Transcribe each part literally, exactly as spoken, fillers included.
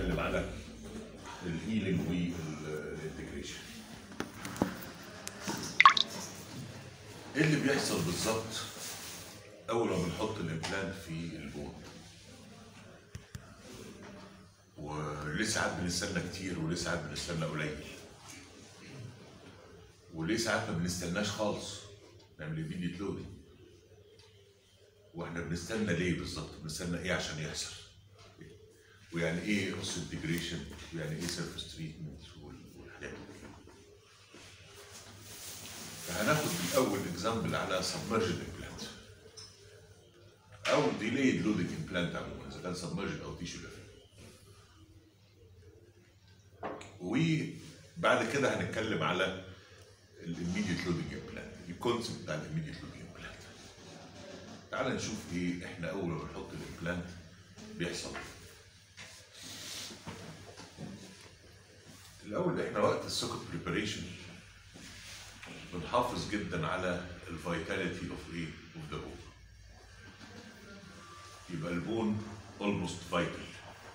هنتكلم على الهيلينج والانتجريشن. ايه اللي بيحصل بالظبط اول ما بنحط الامبلانت في البون؟ وليه ساعات بنستنى كتير وليه ساعات بنستنى قليل؟ وليه ساعات ما بنستناش خالص نعمل ايميديت لودنج؟ واحنا بنستنى ليه بالظبط؟ بنستنى ايه عشان يحصل؟ ويعني ايه اوس انتجريشن؟ ويعني ايه سيرفيس تريتمنت والحاجات دي. فهناخد الاول اكزامبل على سبمرجد امبلانت او ديليد لودنج امبلانت عموما، اذا كان سبمرجد او تيشو ليفل. وبعد كده هنتكلم على الاميديت لودنج امبلانت، الكونسيبت بتاع الاميديت لودنج امبلانت. تعال نشوف ايه احنا اول ما بنحط الامبلانت بيحصل. الاول احنا وقت السوكت بريباريشن بنحافظ جدا على الفيتاليتي اوف ايه؟ اوف ذا بون. يبقى البون اولموست فايتال.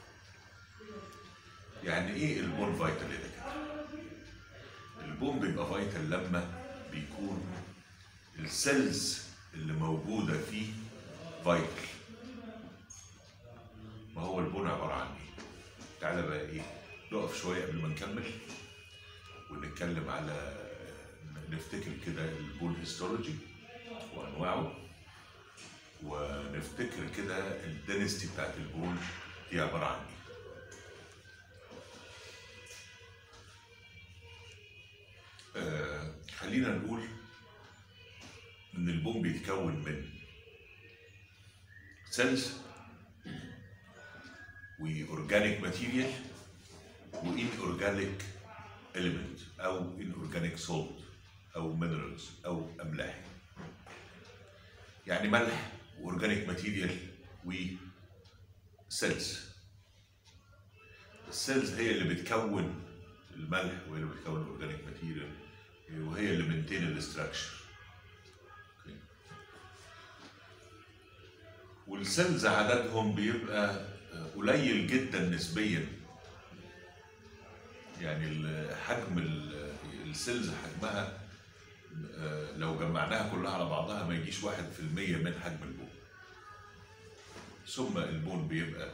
يعني ايه البون فايتال يا دكاتره؟ البون بيبقى فايتال لما بيكون السيلز اللي موجوده فيه فايتال. ما هو البون عباره عن ايه؟ تعالى بقى ايه؟ نقف شويه قبل ما نكمل ونتكلم على نفتكر كده البون هيستولوجي وانواعه، ونفتكر كده الدنستي بتاعت البون دي عباره عن ايه. آه خلينا نقول ان البون بيتكون من سيلز واورجانيك ماتيريال وان اورجانيك اليمنت او ان اورجانيك سولت او مينرالز او املاح. يعني ملح واورجانيك ماتيريال وسيلز. السيلز هي اللي بتكون الملح وهي اللي بتكون الاورجانيك ماتيريال وهي اللي بنتين الاستراكشر. والسيلز عددهم بيبقى قليل جدا نسبيا. يعني حجم السيلز حجمها لو جمعناها كلها على بعضها ما يجيش واحد في المية من حجم البون. ثم البون بيبقى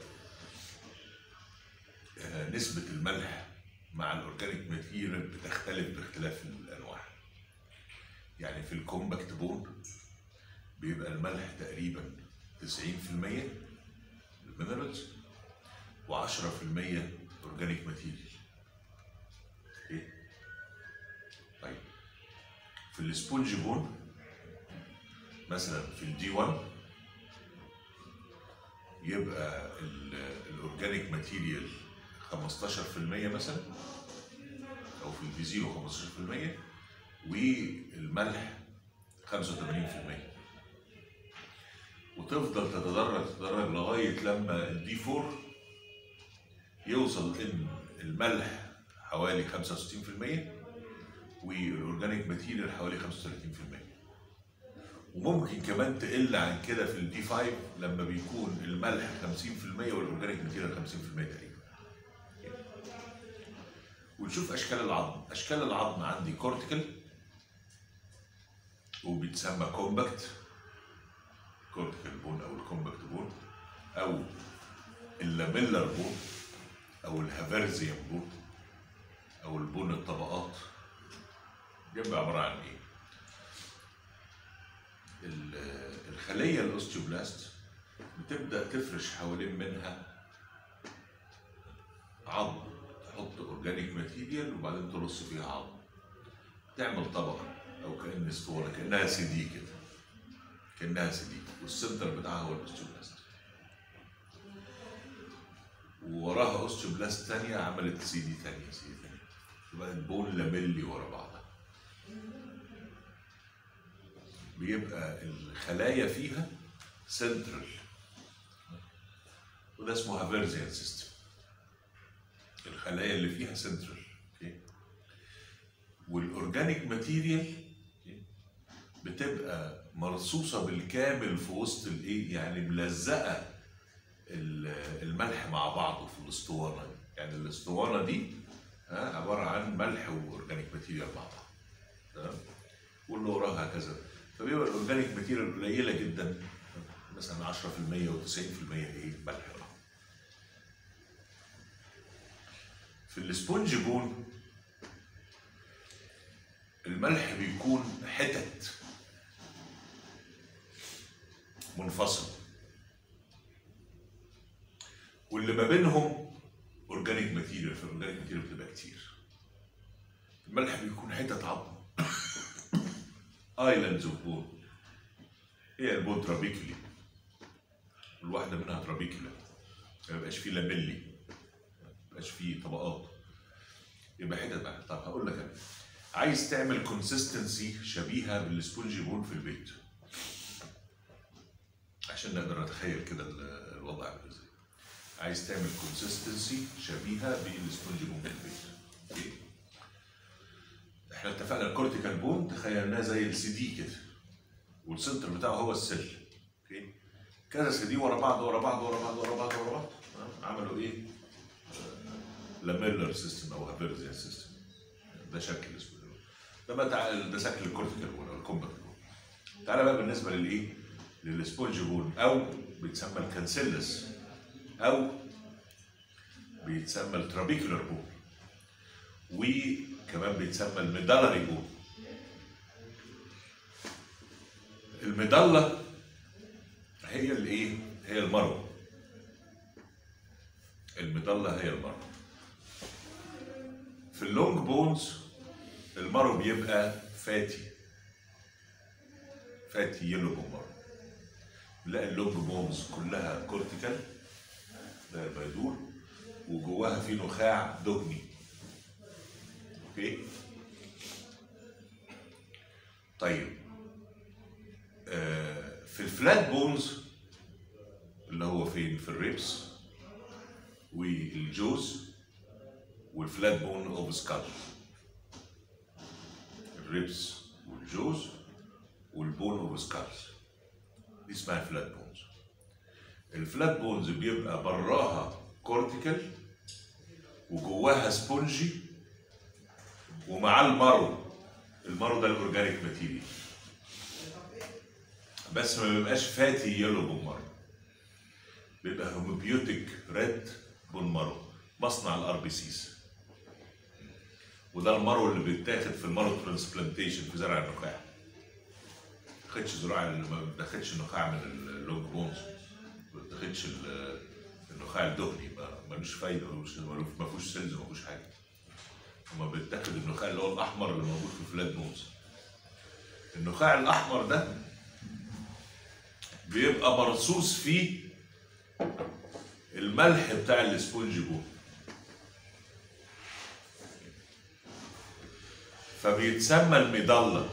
نسبة الملح مع الاورجانيك ماتيريال بتختلف باختلاف الانواع. يعني في الكومباكت بون بيبقى الملح تقريبا تسعين في المية المينرالز وعشرة في المية اورجانيك ماتيريال. ايه؟ طيب في السبونج بون مثلا في الدي واحد يبقى الاورجانيك ماتيريال خمستاشر في المية مثلا، او في الدي زيرو خمستاشر في المية والملح خمسة وثمانين في المية. وتفضل تتدرج تتدرج لغايه لما الدي أربعة يوصل ان الملح حوالي خمسة وستين في المية والاورجانيك ماتيريال حوالي خمسة وثلاثين في المية. وممكن كمان تقل عن كده في الدي خمسة لما بيكون الملح خمسين في المية والاورجانيك ماتيريال خمسين في المية تقريبا. ونشوف اشكال العظم. اشكال العظم عندي كورتيكال وبيتسمى كومباكت كورتيكال بون او الكومباكت بون، او اللاميلر بون او الهافرزيان بون او البون الطبقات. يبقى عباره عن ايه؟ الخليه الاوستيوبلاست بتبدا تفرش حوالين منها عظم، تحط اورجانيك ماتيريال وبعدين ترص فيها عظم، تعمل طبقه او كأن اسطوانه، كانها سي دي كده، كانها سي دي، والسنتر بتاعها هو الاوستيوبلاست. ووراها اوستيوبلاست ثانيه عملت سي دي ثانيه سي دي ثانيه، يبقى البون لاميلي ورا بعضها. بيبقى الخلايا فيها سنترال وده اسمه هافرزيان سيستم. الخلايا اللي فيها سنترال. والاورجانيك ماتيريال بتبقى مرصوصه بالكامل في وسط الايه؟ يعني ملزقه الملح مع بعضه في الاسطوانه. يعني الاسطوانه دي ها عباره عن ملح واورجانيك ماتيريال مع بعض، تمام؟ واللي وراها هكذا، فبيبقى الاورجانيك ماتيريال قليله جدا، مثلا عشرة في المية وتسعين في المية ايه ملح. في السبونج بون الملح بيكون حتت منفصله، واللي ما بينهم اورجانيك ماتيريال، فالاورجانيك ماتيريال بتبقى كتير. الملح بيكون حتت عظم ايلاندز اوف بون، هي البون ترابيكولي، الواحده منها ترابيكولا، ما يبقاش فيه لاميلي، ما يبقاش فيه طبقات، يبقى حتت بقى. طب هقول لك انا، عايز تعمل كونسيستنسي شبيهه بالسبونج بون في البيت، عشان نقدر نتخيل كده الوضع عامل ازاي. عايز تعمل كونسيستنسي شبيهه بالسبونج بون في البيت. اوكي، احنا اتفقنا الكورتيكال بون تخيلناه زي السي دي كده، والسنتر بتاعه هو السل. اوكي، كذا سي دي ورا بعض ورا بعض ورا بعض ورا بعض ورا بعض، عملوا ايه؟ لاميلر سيستم او هافيرزيان سيستم. ده شكل السبونج بون، ده ده شكل الكورتيكال بون او الكومباكت بون. تعالى بقى بالنسبه للايه؟ للسبونج بون، او بيتسمى الكانسيلس، او بيتسمى الترابيكولار بون، وكمان بيتسمى الميدالري بون. الميدالة هي الايه؟ هي المرو. الميدالة هي المرو. في اللونج بونز المرو بيبقى فاتي، فاتي يلو بون مرو. نلاقي اللونج بونز كلها كورتيكال، ده البيدور، وجواها في نخاع دهني. اوكي؟ طيب آه في الفلات بونز اللي هو فين؟ في الريبس والجوز والفلات بون اوف سكال. الريبس والجوز والبون اوف سكالز دي اسمها الفلات بونز. الفلات بونز بيبقى براها كورتيكال وجواها سبونجي، ومعاه المرو. المرو ده الاورجانيك ماتيريال، بس ما بيبقاش فاتي يلو بون مرو، بيبقى هوموبيوتيك ريد بون مرو، مصنع الار بي سيز. وده المرو اللي بيتاخد في المرو ترانسبلانتيشن في زرع النخاع. ما بتاخدش زراعه، ما بتاخدش النخاع من اللونج بونز، ما بتاخدش النخاع الدهني، ملوش فايده، ما فيهوش سيلز، ما فيهوش حاجه. هما بيتاخد النخاع اللي هو الاحمر اللي موجود في الفلات بونز. النخاع الاحمر ده بيبقى مرصوص فيه الملح بتاع السبونج بون، فبيتسمى الميدالة.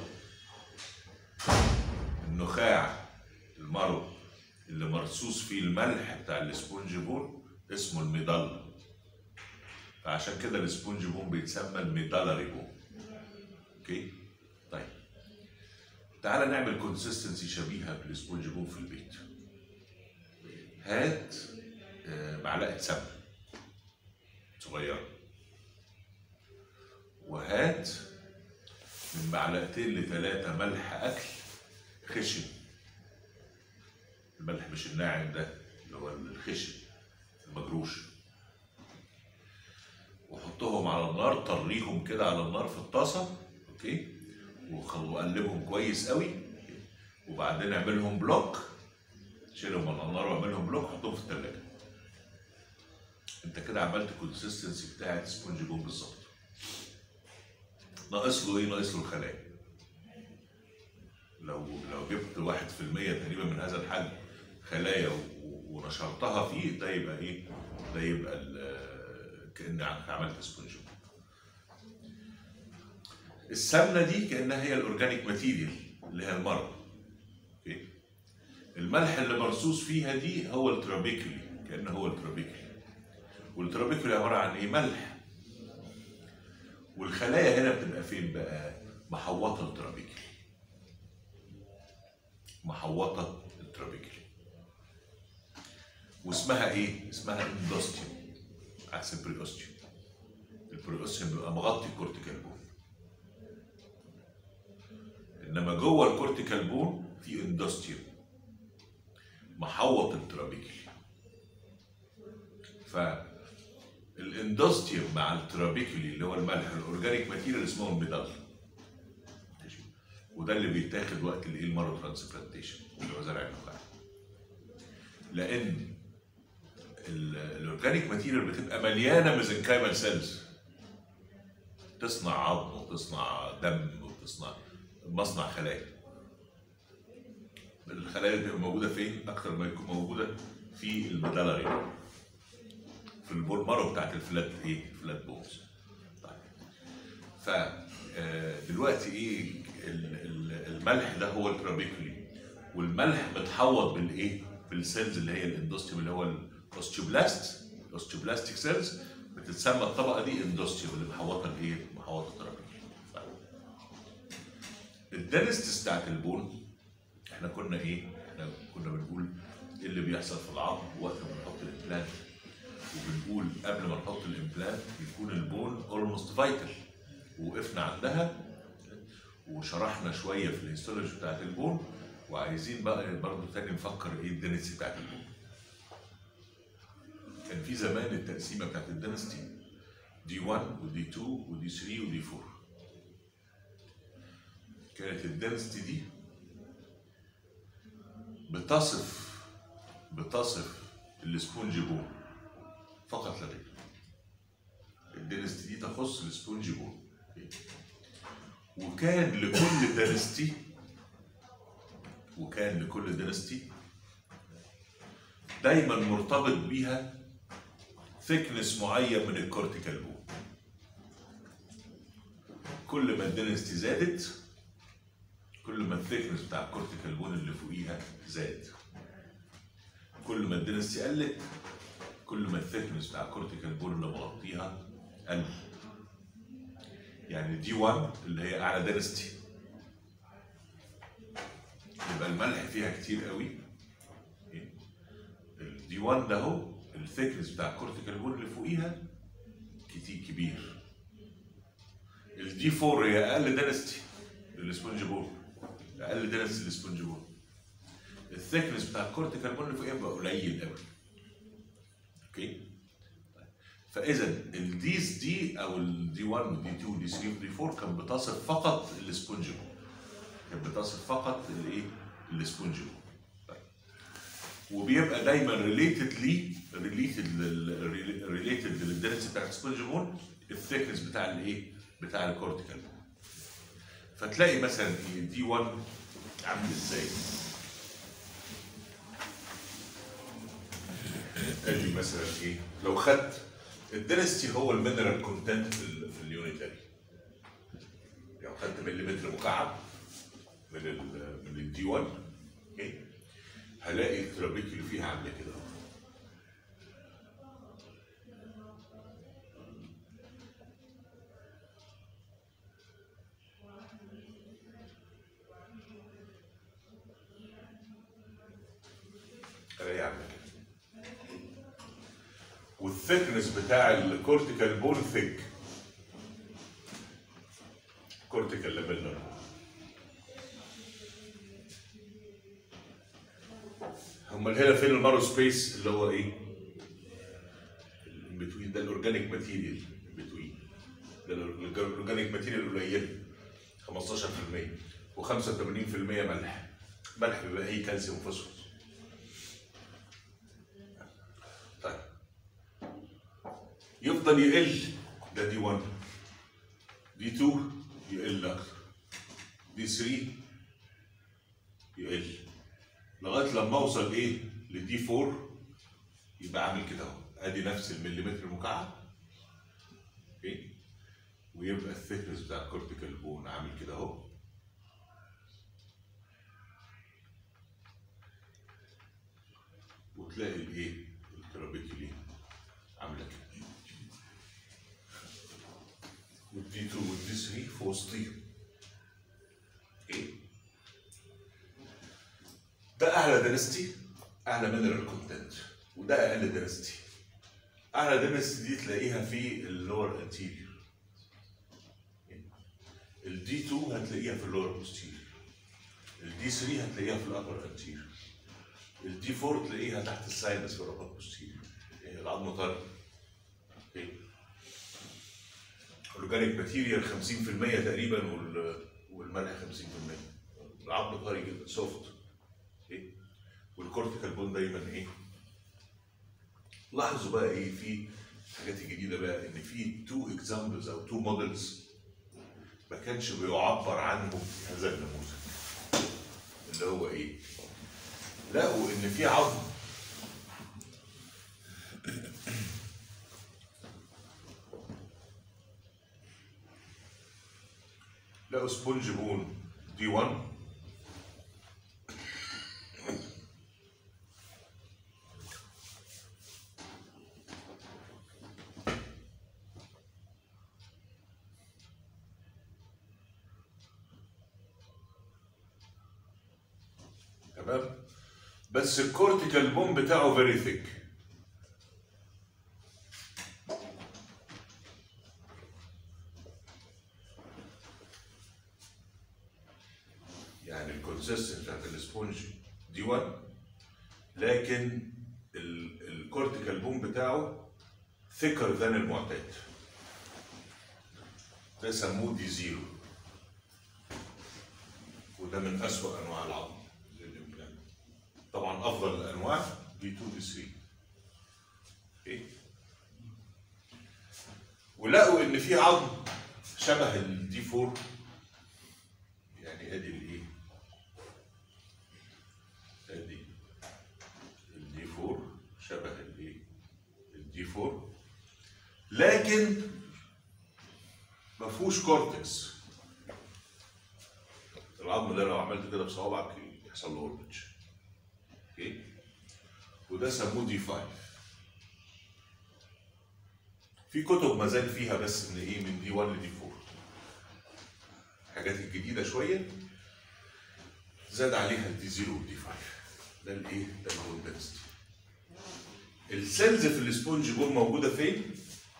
النخاع المرو اللي مرصوص فيه الملح بتاع السبونج بون اسمه الميدالة، فعشان كده السبونج بون بيتسمى الميدالري بون. اوكي؟ طيب تعالى نعمل كونسيستنسي شبيهة بالسبونج بون في البيت. هات معلقة سمنة صغيرة، وهات من معلقتين لثلاثة ملح أكل خشن. الملح مش الناعم ده، اللي هو الخشن المجروش، وحطهم على النار، طريهم كده على النار في الطاسة. اوكي، وقلبهم كويس قوي، وبعدين اعملهم بلوك، شيلهم من النار واعملهم بلوك، حطهم في الثلاجة. انت كده عملت كونسيستنسي بتاعت سبونج بون بالظبط. ناقص له ايه؟ ناقص له الخلايا. لو لو جبت واحد في المية تقريبا من هذا الحجم خلايا ونشرتها فيه، ده يبقى ايه؟ ده يبقى كأنك عملت سبونج بون. السمنه دي كأنها هي الاورجانيك ماتيريال اللي هي المرو. اوكي، الملح اللي مرصوص فيها دي هو الترابيكولي، كأنه هو الترابيكولي. والترابيكولي عباره عن ايه؟ ملح. والخلايا هنا بتبقى فين بقى؟ محوطه الترابيكولي، محوطه الترابيكولي. واسمها ايه؟ اسمها اندوستيوم عكس البري اوستيوم. البري اوستيوم بيبقى مغطي الكورتيكال بون، انما جوه الكورتيكال بون في اندوستيوم محوط الترابيكلي. فالاندوستيوم مع الترابيكلي اللي هو الملح الاورجانيك ماتيريال اسمهم ميدال، وده اللي بيتاخد وقت الايه المارو ترانسبلانتيشن اللي هو زرع النخاع. لان الاورجانيك ماتيريال بتبقى مليانه ميزنكايمال سيلز، تصنع عظم وتصنع دم وتصنع مصنع خلايا. الخلايا اللي بتبقى موجوده فين؟ اكتر ما يكون موجوده في الميدالاري، في البول مارو بتاعت الفلات ايه؟ الفلات بونز. طيب ف دلوقتي ايه الملح ده هو الترابيكولي، والملح متحوط بالايه؟ بالسيلز اللي هي الاندوستيوم اللي هو الاوستيوبلاست، الاوستيوبلاستيك سيلز بتتسمى الطبقه دي اندوستيوم اللي محوطه الايه؟ محوطه الترابيكولي. الدنستس بتاعت البون احنا كنا ايه؟ احنا كنا بنقول ايه اللي بيحصل في العظم وقت ما بنحط الامبلانت، وبنقول قبل ما نحط الامبلانت بيكون البون اولموست فايتال، ووقفنا عندها وشرحنا شويه في الهيستولوجي بتاعت البون، وعايزين بقى برضه تاني نفكر ايه الدنستي بتاعت البون. كان في زمان التقسيمه بتاعت الدنستي دي واحد ودي اتنين ودي تلاتة ودي اربعة. كانت الدنستي دي بتصف بتصف السبونج بون فقط لا غير. الدنستي دي تخص السبونج بون، وكان لكل دنستي وكان لكل دنستي دايما مرتبط بيها ثيكنس معين من الكورتيكال بون. كل ما الدنستي زادت كل ما الثيكنس بتاع الكورتيكال بون اللي فوقيها زاد. كل ما الدنستي قلت كل ما الثيكنس بتاع الكورتيكال بون اللي مغطيها قل. يعني دي واحد اللي هي اعلى دنستي يبقى الملح فيها كتير قوي. الدي واحد ده اهو الثيكنس بتاع الكورتيكال بون اللي فوقيها كتير كبير. الدي اربعة هي اقل دنستي للسبونج بون، اقل دنستي للسبونج بون. الثيكنس بتاع الكورتيكال بون اللي فوقيها بقى قليل قوي. اوكي؟ فاذا الديز دي او الدي واحد ودي اتنين ودي تلاتة ودي اربعة كانت بتصف فقط السبونج بون. كانت بتصف فقط الايه؟ السبونج بون. طيب. وبيبقى دايما ريليتد لي ريليتد ريليتد للدنسيتي بتاعت السبونج بون الثيكنس بتاع الايه؟ بتاع الكورتيكال بون. فتلاقي مثلا دي واحد عامل ازاي؟ ادي مثلا ايه؟ لو خدت الدنستي هو المينرال كونتنت في, ال في اليونيتاري. لو خدت مليمتر مكعب من ال من الدي واحد اوكي هلاقي الترابيكولي فيها عامله كده. هلاقي عامله كده. والثيكنس بتاع الكورتيكال بون ثيك، كورتيكال لابيلر. امال هنا فين المارو سبيس اللي هو ايه؟ البتوين ده الاورجانيك ماتيريال البتوين ده الاورجانيك ماتيريال قليل خمستاشر في المية وخمسة وتمانين في المية ملح. ملح بيبقى ايه؟ كالسيوم وفوسفور. طيب يفضل يقل، ده دي واحد، دي اتنين يقل اكتر، دي تلاتة يقل، لغايه لما اوصل ايه؟ لدي اربعة يبقى عامل كده اهو. ادي نفس المليمتر المكعب اوكي، ويبقى الثيكنس بتاع الكورتيكال بون عامل كده اهو. وتلاقي الايه؟ الترابيكولي عامله كده. والدي اتنين والدي تلاتة في وسطيهم. اوكي؟ ده اعلى دنستي، اعلى مينرال كونتنت، وده اقل دنستي. اعلى دنسيتي دي تلاقيها في اللور انتيريور. الدي اتنين هتلاقيها في اللور بوستيريور. الدي تلاتة هتلاقيها في الابر انتيريور. الدي اربعة تلاقيها تحت الساينس في الابر بوستيريور. العظم طري. الاورجانيك ماتيريال خمسين في المية تقريبا والملح خمسين في المية. العظم طري جدا سوفت. والكورتيكال بون دايما ايه؟ لاحظوا بقى ايه في الحاجات الجديده بقى ان في تو اكزامبلز او تو موديلز ما كانش بيعبر عنهم في هذا النموذج. اللي هو ايه؟ لقوا ان في عظم لقوا سبونج بون دي واحد تمام، بس الكورتيكال بون بتاعه فيري ثيك. يعني الكونسيستنت بتاعت السبونج دي واحد، لكن الكورتيكال بون بتاعه ثيكر ذان المعتاد. ده سموه دي زيرو، وده من أسوأ أنواع العظم للإمبلانت. طبعا أفضل الأنواع دي اتنين دي تلاتة. إيه؟ ولقوا إن في عظم شبه الدي اربعة، يعني أدي الإيه؟ أدي الدي اربعة شبه الإيه؟ الدي اربعة، لكن ما فيهوش كورتكس. العظم ده لو عملت كده بصوابعك يحصل له اوربتش. اوكي؟ وده سموه دي خمسة. في كتب ما زال فيها بس ان ايه من دي واحد لدي اربعة. الحاجات الجديده شويه زاد عليها الدي صفر والدي خمسة. ده الايه؟ ده البون دنسيتي. السيلز في السبونج بون موجوده فين؟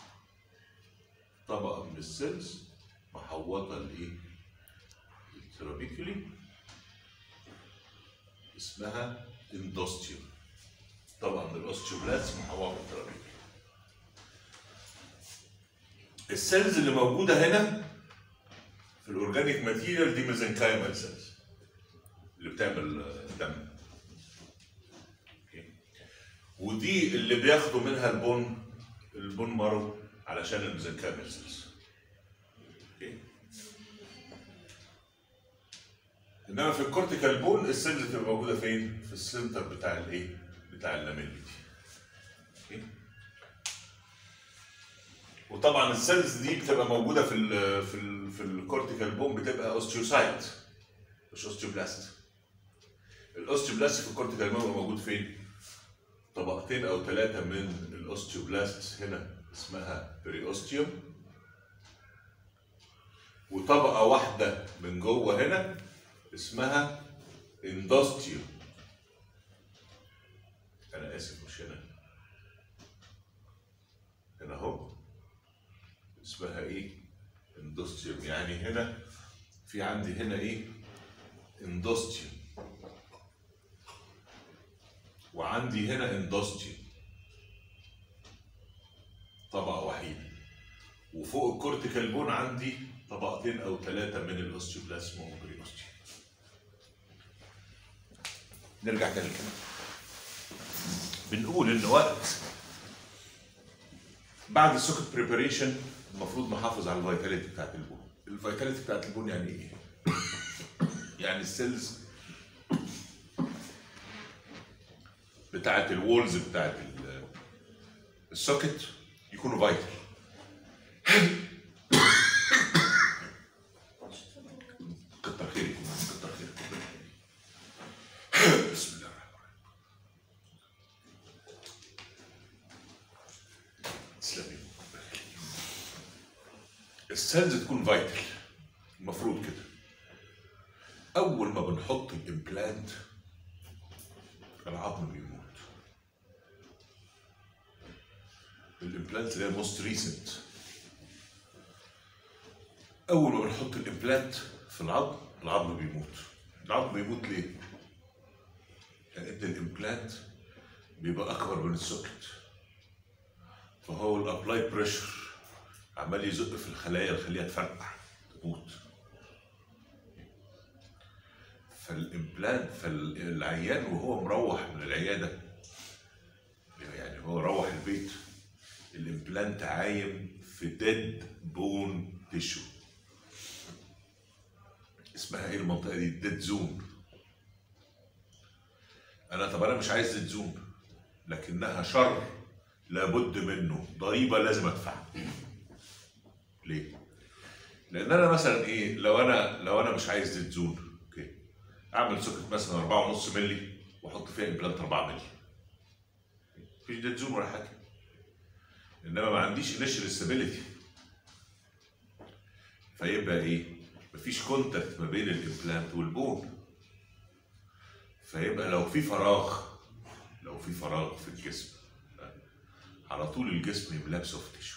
طبقه من السيلز محوطه الايه؟ الترابيكولي اسمها اندوستيوم. طبعا الاوستيوبلاست محوطه الترابيكولي. السيلز اللي موجوده هنا في الاورجانيك ماتيريال دي ميزنكايمال سيلز اللي بتعمل دم. ودي اللي بياخدوا منها البون البون مارو علشان الميزنكايمال سيلز. انما في الكورتيكال بون السيلز بتبقى موجوده فين؟ في السنتر بتاع الايه؟ بتاع اللاميلي دي. وطبعا السيلز دي بتبقى موجوده في ال في ال في الكورتيكال بون بتبقى اوستيوسايت مش اوستيوبلاست. الاوستيوبلاست في الكورتيكال بون موجود فين؟ طبقتين او ثلاثه من الاوستيوبلاست هنا اسمها بريوستيوم، وطبقه واحده من جوه هنا اسمها اندوستيوم. انا اسف مش هنا، هنا اهو اسمها ايه؟ اندوستيوم. يعني هنا في عندي هنا ايه؟ اندوستيوم، وعندي هنا اندوستيوم طبقه وحيده، وفوق الكورتيكال بون عندي طبقتين او ثلاثه من الاوستيوبلازم والبريوستيوم. نرجع تاني كده بنقول ان وقت بعد السوكت بريباريشن المفروض نحافظ على الفيتاليتي بتاعت البون. الفيتاليتي بتاعت البون يعني ايه؟ يعني السيلز بتاعت الوولز بتاعت السوكت يكونوا فايتال. كتر خيركم كتر خيركم. بسم الله الرحمن الرحيم. تسلمي. السيلز تكون فايتال المفروض كده. اول ما بنحط الامبلانت العظم بيموت. الامبلانت اللي هي موست ريسنت. اول ما بنحط الامبلانت في العظم العظم بيموت. العظم بيموت ليه؟ لان الامبلانت بيبقى اكبر من السوكت، فهو الابلاي بريشر عمال يزق في الخلايا، الخليه تفرقع تموت. فالامبلانت فالعيان وهو مروح من العياده، يعني هو روح البيت، الامبلانت عايم في ديد بون تيشو. اسمها ايه المنطقه دي؟ ديد زون. انا طب انا مش عايز ديد زون، لكنها شر لابد منه، ضريبه لازم ادفعها. ليه؟ لان انا مثلا ايه، لو انا لو انا مش عايز ديد زون، اوكي، اعمل سوكت مثلا أربعة ونص مللي واحط فيها امبلانت أربعة مللي، مفيش ديد زون ولا حاجه. انما ما عنديش انيشال ستابيليتي، فيبقى ايه؟ مفيش كونتاكت ما بين الامبلانت والبون، فيبقى لو في فراغ لو في فراغ في الجسم على طول الجسم يملاه بسوفت تيشو.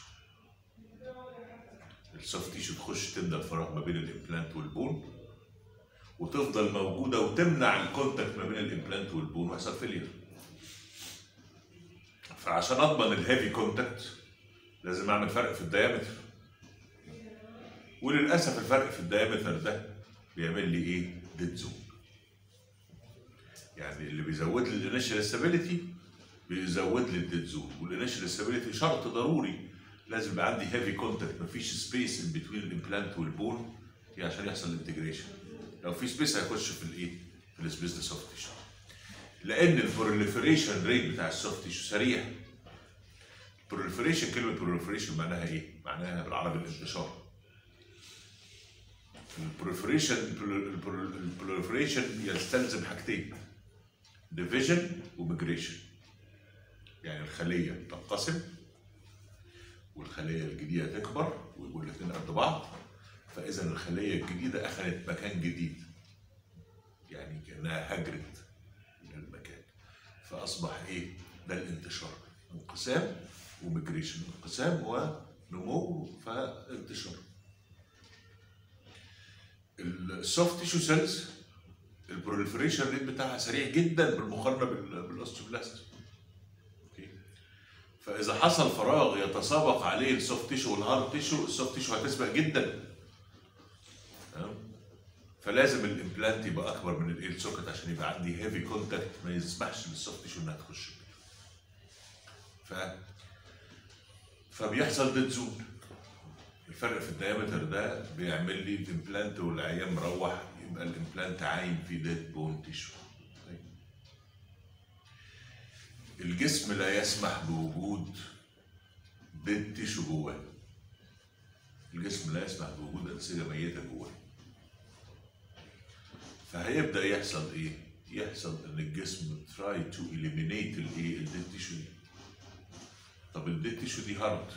السوفت تيشو تخش تملى الفراغ ما بين الامبلانت والبون وتفضل موجوده وتمنع الكونتاكت ما بين الامبلانت والبون ويحصل فيلير. فعشان اضمن الهيفي كونتاكت لازم اعمل فرق في الديامتر، وللاسف الفرق في الديامتر ده بيعمل لي ايه؟ ديد زون. يعني اللي بيزود لي الانيشال ستابيليتي بيزود لي الديد زون، والانيشال ستابيليتي شرط ضروري، لازم يبقى عندي هيفي كونتاكت، مفيش سبيس ان بتوين الامبلانت والبون عشان يحصل انتجريشن. لو في سبيس هيخش في الايه؟ في السبيس ده سوفت تيشو. لان البروليفريشن ريت بتاع السوفت تيشو سريع. البروليفريشن، كلمه بروليفريشن معناها ايه؟ معناها بالعربي الانتشار. البروليفريشن البروليفريشن يستلزم حاجتين: ديفيجن وميجريشن. يعني الخليه تنقسم والخليه الجديده تكبر ويبقوا الاثنين قد بعض، فاذا الخليه الجديده اخذت مكان جديد، يعني كانها هجرت من المكان، فاصبح ايه؟ ده الانتشار. انقسام وميجريشن، انقسام ونمو فانتشار. السوفت تيشو سيلز البروليفريشن ريت بتاعها سريع جدا بالمقارنه بالاوستيوبلاست. اوكي، فاذا حصل فراغ يتسابق عليه السوفت تيشو والهارد تيشو، السوفت تيشو هتسبق جدا. تمام؟ فلازم الامبلانت يبقى اكبر من الايل سوكت عشان يبقى عندي هيفي كونتاكت ما يسمحش للسوفت تيشو انها تخش. ف فبيحصل ديد زون. الفرق في الديامتر ده بيعمل لي الامبلانت والعيان مروح يبقى الامبلانت عايم في ديد بون تيشو. الجسم لا يسمح بوجود ديد تيشو جواه. الجسم لا يسمح بوجود انسجه ميته جواه. فهيبدا يحصل ايه؟ يحصل ان الجسم تراي تو اليمينيت الايه؟ الديد تيشو دي. طب الديد تيشو دي هارد،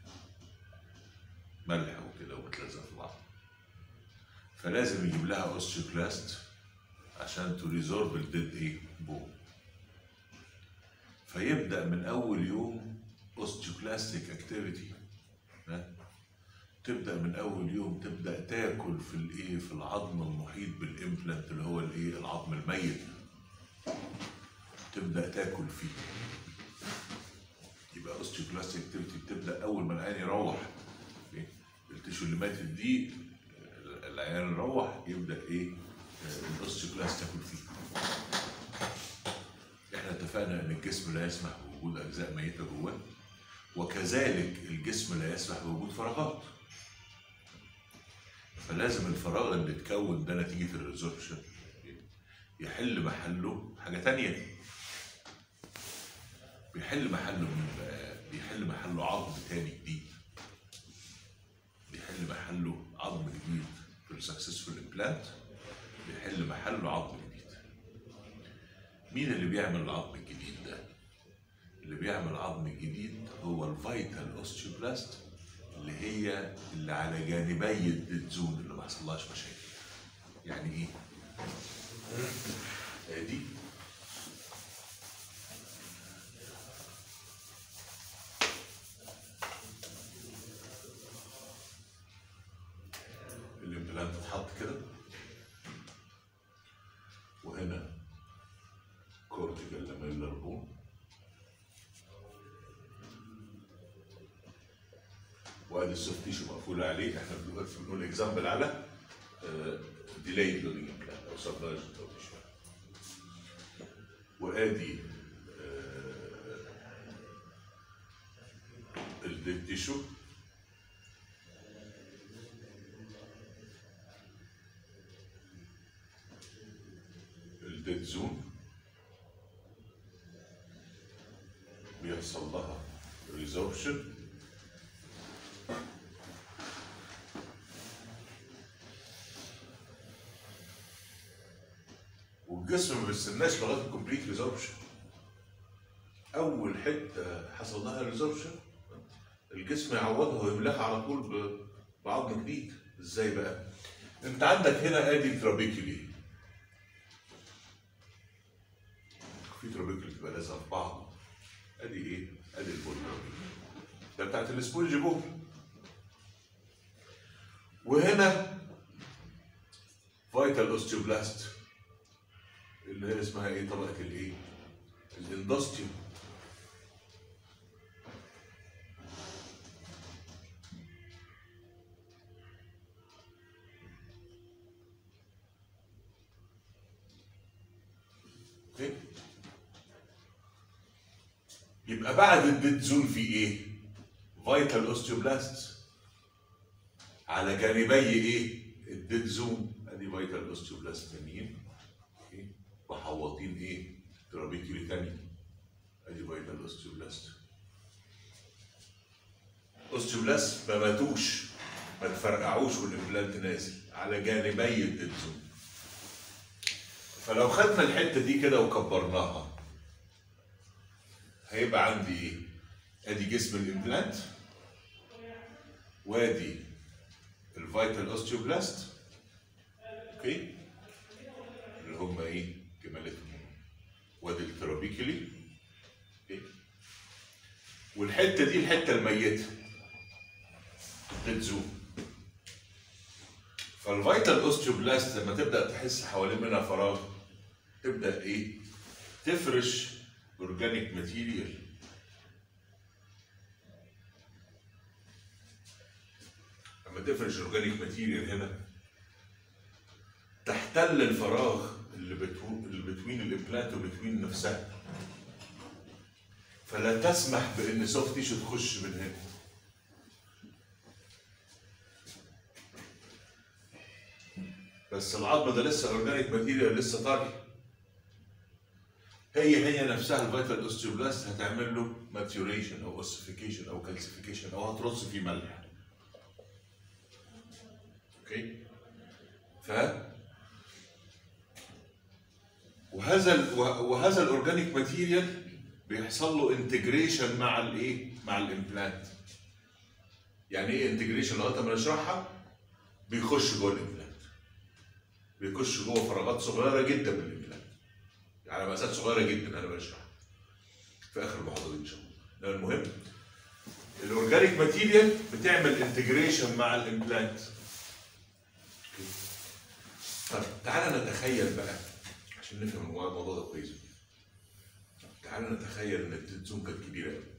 ملح وكده وبتلزق في بعض، فلازم يجيب لها اوستيوكلاست عشان تريزورب الديد ايه؟ بون. فيبدا من اول يوم اوستيوكلاستيك اكتيفيتي. تبدا من اول يوم تبدا تاكل في الايه؟ في العظم المحيط بالامبلانت اللي هو الايه؟ العظم الميت. تبدا تاكل فيه. يبقى اوستيوكلاستيك اكتيفيتي بتبدا اول ما العيان يروح التيشو اللي ماتت دي، العيان يروح يبدا ايه؟ الاوستيوكلاست تاكل فيه. احنا اتفقنا ان الجسم لا يسمح بوجود اجزاء ميته جواه، وكذلك الجسم لا يسمح بوجود فراغات. فلازم الفراغ اللي اتكون ده نتيجه الريزوربشن يحل محله حاجه ثانيه. بيحل محله مين بقى؟ بيحل محله عظم ثاني جديد. بيحل محله عظم جديد في السكسسفول امبلانت، بيحل محله عظم جديد. مين اللي بيعمل العظم الجديد ده؟ اللي بيعمل عظم جديد هو الفيتال اوستيوبلاست، اللي هي اللي على جانبي الديد زون اللي ما حصلهاش مشاكل. يعني ايه؟ ادي كده، وهنا كورتيكال لاميلر بون، وادي السوفت تيشو مقفول عليه. احنا بنقول اكزامبل على ديلاي لودنج امبلانت او سبلايز تيشو. وادي الديد تيشو، الديد زون بيحصل لها ريزوربشن، والجسم ما بيستناش لغايه الكومبليت ريزوربشن. اول حته حصل لها ريزوربشن الجسم يعوضها ويملاها على طول بعظم جديد. ازاي بقى؟ انت عندك هنا ادي ترابيكولي، في ترابيكولي تبقى لازقه في بعض. ادي ايه؟ ادي البول ده بتاعت السبونج بول. وهنا فايتال اوستيوبلاست اللي هي اسمها ايه؟ طبقه الايه؟ الاندوستيوم. اوكي؟ يبقى بعد الديد زون في ايه؟ فايتال اوستيوبلاست على جانبي ايه؟ الديد زون. ادي فايتال اوستيوبلاست تانيين محوطين ايه؟ ترابيكولي تاني. ادي فايتال اوستيوبلاست. اوستيوبلاست ما ماتوش، ما تفرقعوش والامبلانت نازل على جانبي الديد زون. فلو خدنا الحته دي كده وكبرناها هيبقى عندي ايه؟ ادي جسم الامبلانت، وادي الفايتال اوستيوبلاست، اوكي؟ اللي هم ايه؟ كمالتهم. وادي الترابيكولي، اوكي؟ والحته دي الحته الميته الديد. فالفايتال اوستيوبلاست لما تبدا تحس حوالين منها فراغ تبدا ايه؟ تفرش اورجانيك ماتيريال. لما تفرش اورجانيك ماتيريال هنا تحتل الفراغ اللي بتو... اللي بتوين الامبلانت وبتوين نفسها، فلا تسمح بان سوفت تيشو تخش من هنا. بس العظم ده لسه اورجانيك ماتيريال، لسه طري. هي هي نفسها الفيتال اوستيوبلاست هتعمل له ماتيوريشن او اوسيفيكيشن او كالسيفيكيشن او هترص فيه ملح. اوكي؟ ف وهذا ال... وهذا الاورجانيك ماتيريال بيحصل له انتجريشن مع الايه؟ مع الامبلانت. يعني ايه انتجريشن؟ لغايه ما نشرحها. بيخش جوه الامبلانت، بيخش جوه فراغات صغيره جدا من الامبلانت، على مقاسات صغيره جدا. انا بشرح في اخر المحاضره ان شاء الله. المهم الاورجانيك ماتيريال بتعمل انتجريشن مع الامبلانت. طب تعالى نتخيل بقى عشان نفهم الموضوع ده كويس. تعالى نتخيل ان الديد زون كانت كبيره قوي.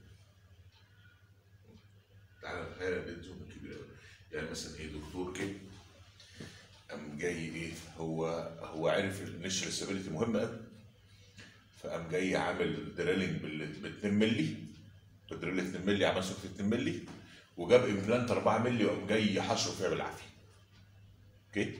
تعالى نتخيل ان الديد زون كانت كبيره قوي. يعني مثلا ايه؟ دكتور كده قام جاي ايه؟ هو هو عارف الانيشال ستابيليتي مهمه قوي، فقام جاي عامل دريلنج بال اتنين مللي، بدريل اتنين مللي، عمل سكت اتنين مللي، وجاب امبلانت اربعة مللي وقام جاي حشره فيها بالعافيه. اوكي؟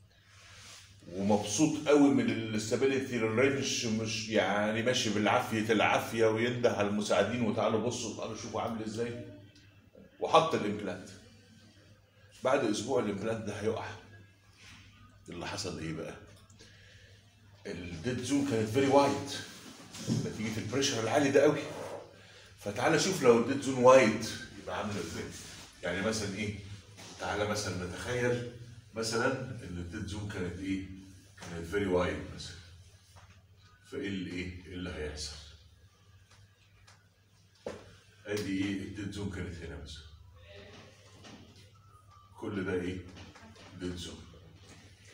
ومبسوط قوي من الاستابيليتي الرينج، مش يعني ماشي بالعافيه العافيه، وينده على المساعدين وتعالوا بصوا تعالوا شوفوا عامل ازاي، وحط الامبلانت. بعد اسبوع الامبلانت ده هيقع. اللي حصل ايه بقى؟ الديد زون كانت فيري وايد نتيجه البريشر العالي ده قوي. فتعالى شوف لو الديد زون وايد يبقى عامل ازاي. يعني مثلا ايه؟ تعالى مثلا نتخيل مثلا ان الديد زون كانت ايه؟ كانت فيري وايد مثلا. فايه اللي ايه؟ ايه اللي هيحصل؟ ادي ايه؟ الديد زون كانت هنا مثلا. كل ده ايه؟ ديد زون.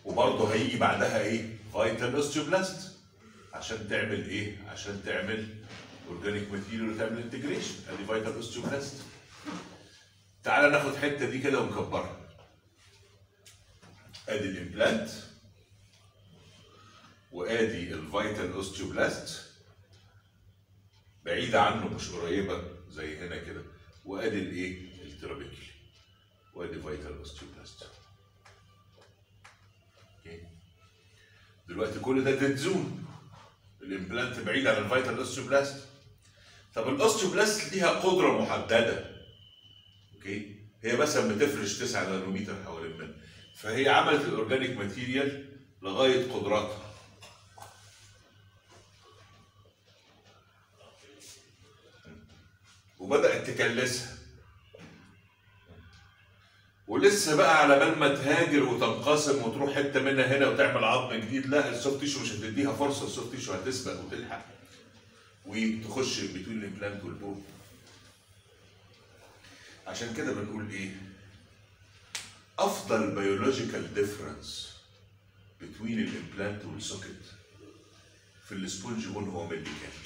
وبرضه هيجي بعدها ايه؟ فايتال اوستيوبلاست عشان تعمل ايه؟ عشان تعمل اورجانيك ماتيريال وتعمل انتجريشن. ادي فايتال اوستيوبلاست. تعالى ناخد الحته دي كده ونكبرها. ادي الامبلانت وادي الفايتال اوستيوبلاست بعيده عنه مش قريبه زي هنا كده، وادي الايه؟ الترابيكلي وادي فايتال اوستيوبلاست. دلوقتي كل ده ديد زون. الامبلانت بعيد عن الفايتال اوستيوبلاست. طب الاوستيوبلاست ليها قدره محدده. اوكي؟ هي مثلا بتفرش تسعة نانومتر حوالين منها، فهي عملت الاورجانيك ماتيريال لغايه قدراتها. وبدات تكلسها. ولسه بقى على بال ما تهاجر وتنقسم وتروح حته منها هنا وتعمل عظم جديد، لا السوفت تيشو مش هتديها فرصه، السوفت تيشو هتسبق وتلحق وتخش بين الامبلانت والبون. عشان كده بنقول ايه؟ افضل بيولوجيكال ديفرنس بين الامبلانت والسوكت في السبونج بون هو ملي كامل.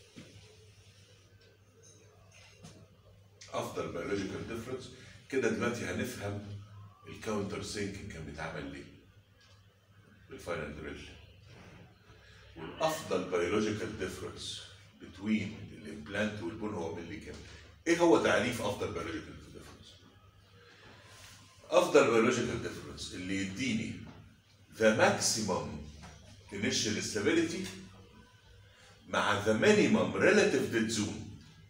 افضل بيولوجيكال ديفرنس. كده دلوقتي هنفهم الكاونتر سينكينج كان بيتعمل ليه بالفاينل دريل. والافضل بيولوجيكال ديفرنس بين الامبلانت والبون هو ملي كامل. ايه هو تعريف افضل بيولوجيكال ديفرنس؟ افضل بيولوجيكال ديفرنس اللي يديني the maximum initial stability مع the minimum relative dead zone.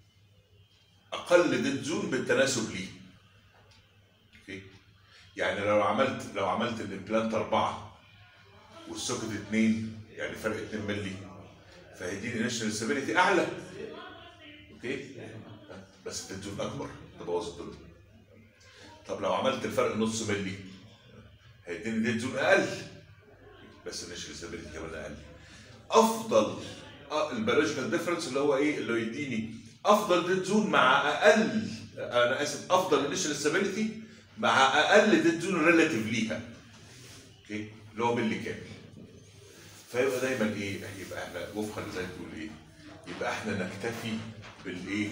اقل ديد زون بالتناسب ليه. اوكي؟ يعني لو عملت لو عملت الامبلانت أربعة والسوكت اتنين، يعني فرق اتنين مللي، فهيديني ناشونال ستابيليتي أعلى. اوكي؟ بس الديد زون أكبر تبوظ الدنيا. طب لو عملت الفرق نص مللي هيديني ديد زون أقل، بس الناشونال ستابيليتي كمان أقل. أفضل البيولوجيكال ديفرنس اللي هو إيه؟ اللي هو يديني افضل ديد زون مع اقل، انا اسف، افضل انيشال ستابيليتي مع اقل ديد زون ريلاتيف ليها. اوكي؟ اللي هو ملي كامل. فيبقى دايما ايه؟ يبقى احنا وفقا زي ما تقول ايه؟ يبقى احنا نكتفي بالايه؟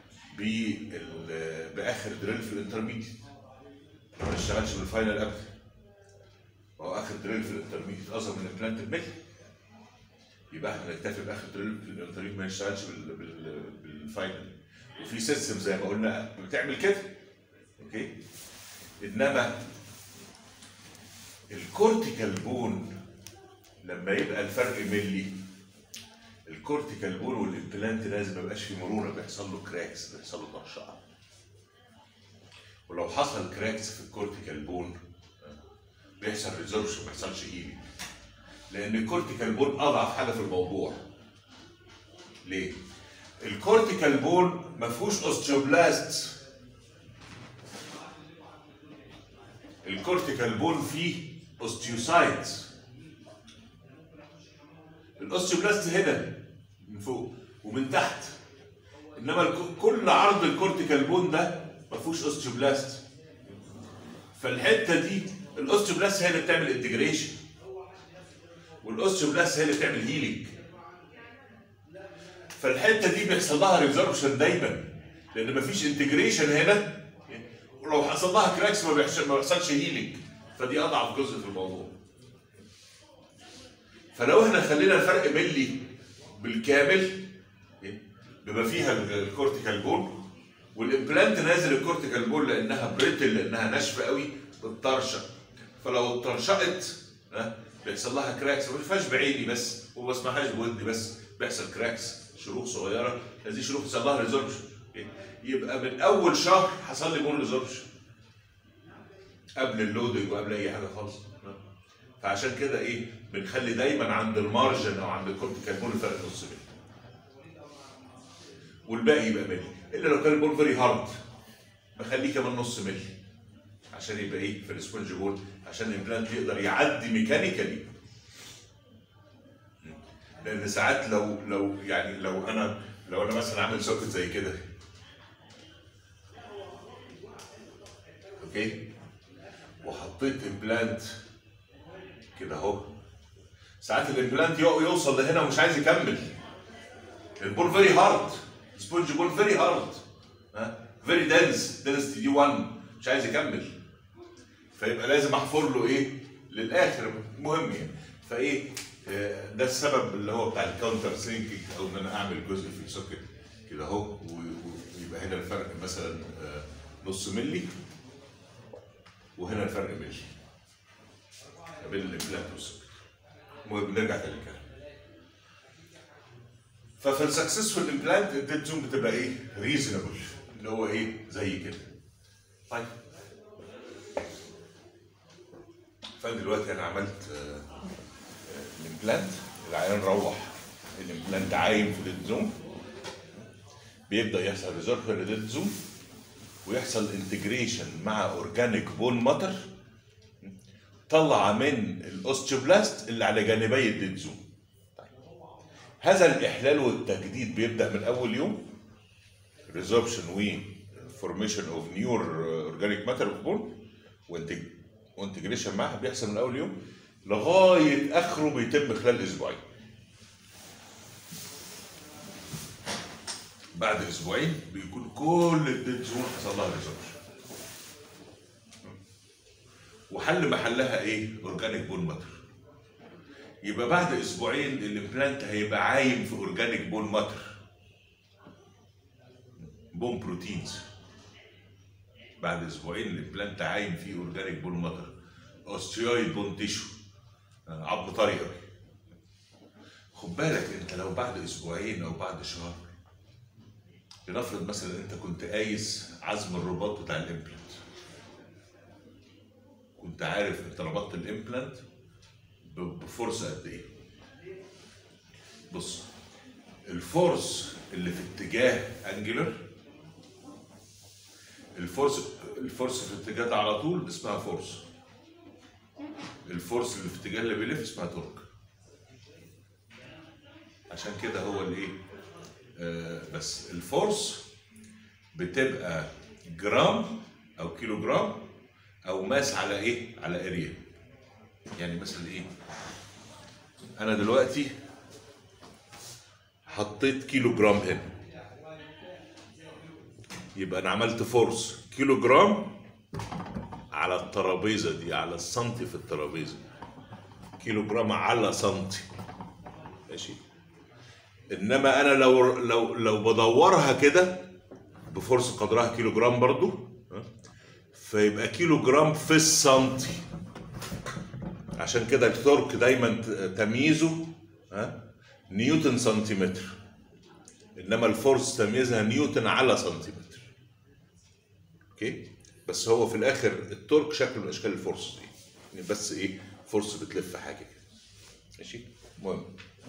باخر دريل في الانترميديت. ما نشتغلش بالفاينل ابدا. ما هو اخر دريل في الانترميديت اصغر من البلانت الملي. يبقى احنا نكتفي باخر دريل في الانترميديت، ما نشتغلش بال بال بالفاينل. وفي سيستم زي ما قلنا بتعمل كده. اوكي؟ انما الكورتيكال بون لما يبقى الفرق ملي، الكورتيكال بون والامبلانت لازم ما يبقاش فيه مرونه، بيحصل له كراكس، بيحصل له طرشقه. ولو حصل كراكس في الكورتيكال بون بيحصل ريزوربشن، ما بيحصلش هيلينج. لان الكورتيكال بون اضعف حاجه في الموضوع. ليه؟ الكورتيكال بون ما فيهوش اوستيوبلاست. الكورتيكال بون فيه اوستيوسايتس. الاوستيوبلاست هنا من فوق ومن تحت، انما كل عرض الكورتيكال بون ده ما فيهوش اوستيوبلاست. فالحته دي الاوستيوبلاست هي اللي بتعمل انتجريشن، والاوستيوبلاست هي اللي بتعمل هيلينج. فالحته دي بيحصل لها ريزوربشن دايما لان مفيش انتجريشن هنا، ولو حصل لها كراكس ما بيحصلش هيلينج، فدي اضعف جزء في الموضوع. فلو احنا خلينا الفرق ملي بالكامل بما فيها الكورتيكال بون، والامبلانت نازل الكورتيكال بون لانها بريتل، لانها ناشفه قوي بتطرشق. فلو اتطرشقت بيحصل لها كراكس، ما بشوفهاش بعيني بس وما بسمعهاش بودني بس، بيحصل كراكس، شروخ صغيره. هذه شروخ حصل لها ريزوربشن. يبقى من اول شهر حصل لي بون ريزوربشن قبل اللودنج وقبل اي حاجه خالص. فعشان كده ايه؟ بنخلي دايما عند المارجن او عند الكورتيكال بون الفرق نص ملي، والباقي يبقى ملي. الا لو كان البون فيري هارد بخليه كمان نص ملي عشان يبقى ايه؟ في السبونج بون، عشان الامبلانت يقدر يعدي ميكانيكالي. لان ساعات لو لو يعني لو انا لو انا مثلا عامل سوكت زي كده، اوكي، وحطيت امبلانت كده اهو. ساعات الامبلانت يوصل لهنا ومش عايز يكمل. البول فيري هارد، سبونج بول فيري هارد، ها فيري دنس، دنسيتي دي واحد، مش عايز يكمل. فيبقى لازم احفر له ايه؟ للاخر، مهم يعني. فايه ده السبب اللي هو بتاع الكاونتر سينكينج، او ان انا اعمل جزء في السوكت كده اهو، ويبقى هنا الفرق مثلا نص ملي، وهنا الفرق ملي بين الامبلانت والسوكت. المهم نرجع تاني للكلام. ففي السكسسفول امبلانت الديد زون بتبقى ايه؟ ريزونبل، اللي هو ايه؟ زي كده. طيب فدلوقتي انا عملت الامبلانت، العيان روح الامبلانت عايم في ديد زون، بيبدا يحصل ريزوربشن لديد زون، ويحصل انتجريشن مع اورجانيك بون ماتر طلع من الاوستيوبلاست اللي على جانبي الديد زون. طيب. هذا الاحلال والتجديد بيبدا من اول يوم، ريزوربشن و فورميشن اوف نيور اورجانيك ماتر اوف بون، وانتجريشن معها بيحصل من اول يوم لغايه اخره بيتم خلال اسبوعين. بعد اسبوعين بيكون كل الديد زون حصل لها ريزوربشن، وحل محلها ايه؟ اورجانيك بون ماتر. يبقى بعد اسبوعين الامبلانت هيبقى عايم في اورجانيك بون ماتر، بون بروتينز. بعد اسبوعين الامبلانت عايم في اورجانيك بون ماتر، اوستيويد بون تيشو، عظم طري قوي. خد بالك انت لو بعد اسبوعين او بعد شهر، لنفرض مثلا انت كنت قايس عزم الرباط بتاع الامبلانت، كنت عارف انت ربطت الامبلانت بفورس قد ايه. بص، الفورس اللي في اتجاه انجلر، الفورس الفورس في الاتجاه ده على طول اسمها فورس، الفورس اللي في الاتجاه اللي بيلف اسمها تورك. عشان كده هو الايه آه بس الفورس بتبقى جرام او كيلو جرام او ماس على ايه؟ على اريا. يعني مثلا ايه؟ انا دلوقتي حطيت كيلو جرام هنا، يبقى انا عملت فورس كيلو جرام على الترابيزه دي، على السنتي في الترابيزه، كيلو جرام على سنتي، ماشي. انما انا لو لو لو بدورها كده بفورس قدرها كيلو جرام برضو، فيبقى كيلو جرام في السنتي. عشان كده التورك دايما تمييزه ها نيوتن سنتيمتر، انما الفورس تمييزها نيوتن على سنتيمتر. اوكي، بس هو في الاخر التورك شكل من اشكال الفورس دي، يعني بس ايه؟ فورس بتلف حاجه كده، ماشي. المهم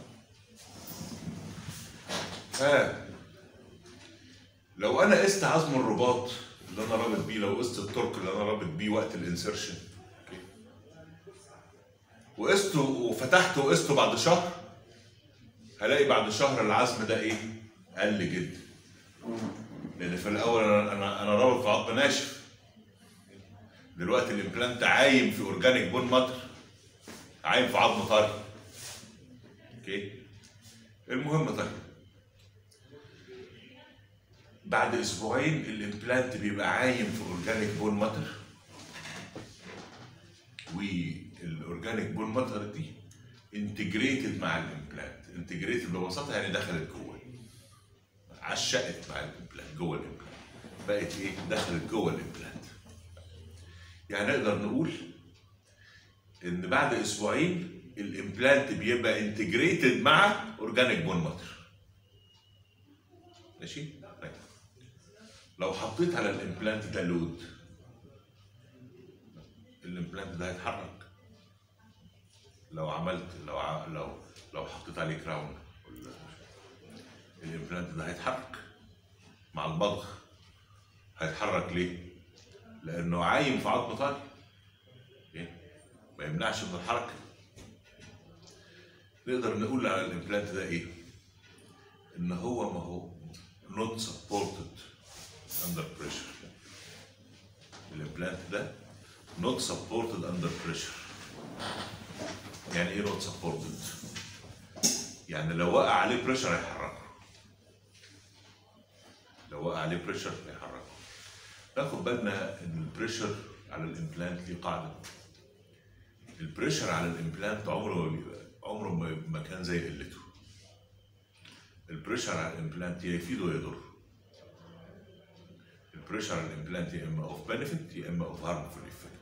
ها لو انا قست عزم الرباط اللي انا رابط بيه، لو قست التورك اللي انا رابط بيه وقت الانسرشن، اوكي، وقسته وفتحته وقسته بعد شهر، هلاقي بعد شهر العزم ده ايه؟ قل جدا. لان في الاول انا انا انا رابط في عظم ناشف، دلوقتي الامبلانت عايم في اورجانيك بون ماتر، عايم في عظم طري. اوكي، المهم طيب بعد اسبوعين الامبلانت بيبقى عايم في اورجانيك بون ماتر، والاورجانيك بون ماتر دي انتجريتد مع الامبلانت. انتجريتد ببساطه يعني دخلت جوه، عشقت مع الامبلانت جوه الامبلانت، بقت ايه؟ دخلت جوه الامبلانت. يعني نقدر نقول ان بعد اسبوعين الامبلانت بيبقى انتجريتد مع اورجانيك بون ماتر، ماشي. طيب لو حطيت على الامبلانت ده لود، الامبلانت ده هيتحرك. لو عملت لو ع... لو لو حطيت عليه كراون، الامبلانت ده هيتحرك مع البضغ. هيتحرك ليه؟ لانه عايم في عظم طري، ما يمنعش من الحركه. نقدر نقول على الامبلانت ده ايه؟ ان هو ما هو not supported under pressure. الامبلانت ده not supported under pressure. يعني ايه نوت سبورتد؟ يعني لو وقع عليه بريشر هيحركه. لو وقع عليه بريشر هيحركه. ناخد بالنا ان البريشر على الامبلانت ليه قاعده. البريشر على الامبلانت عمره ما بيبقى عمره ما كان زي قلته. البريشر على الامبلانت يا يفيد ويا يضر. البريشر على الامبلانت يا اما اوف بنفيت يا اما اوف هارمفول افكت.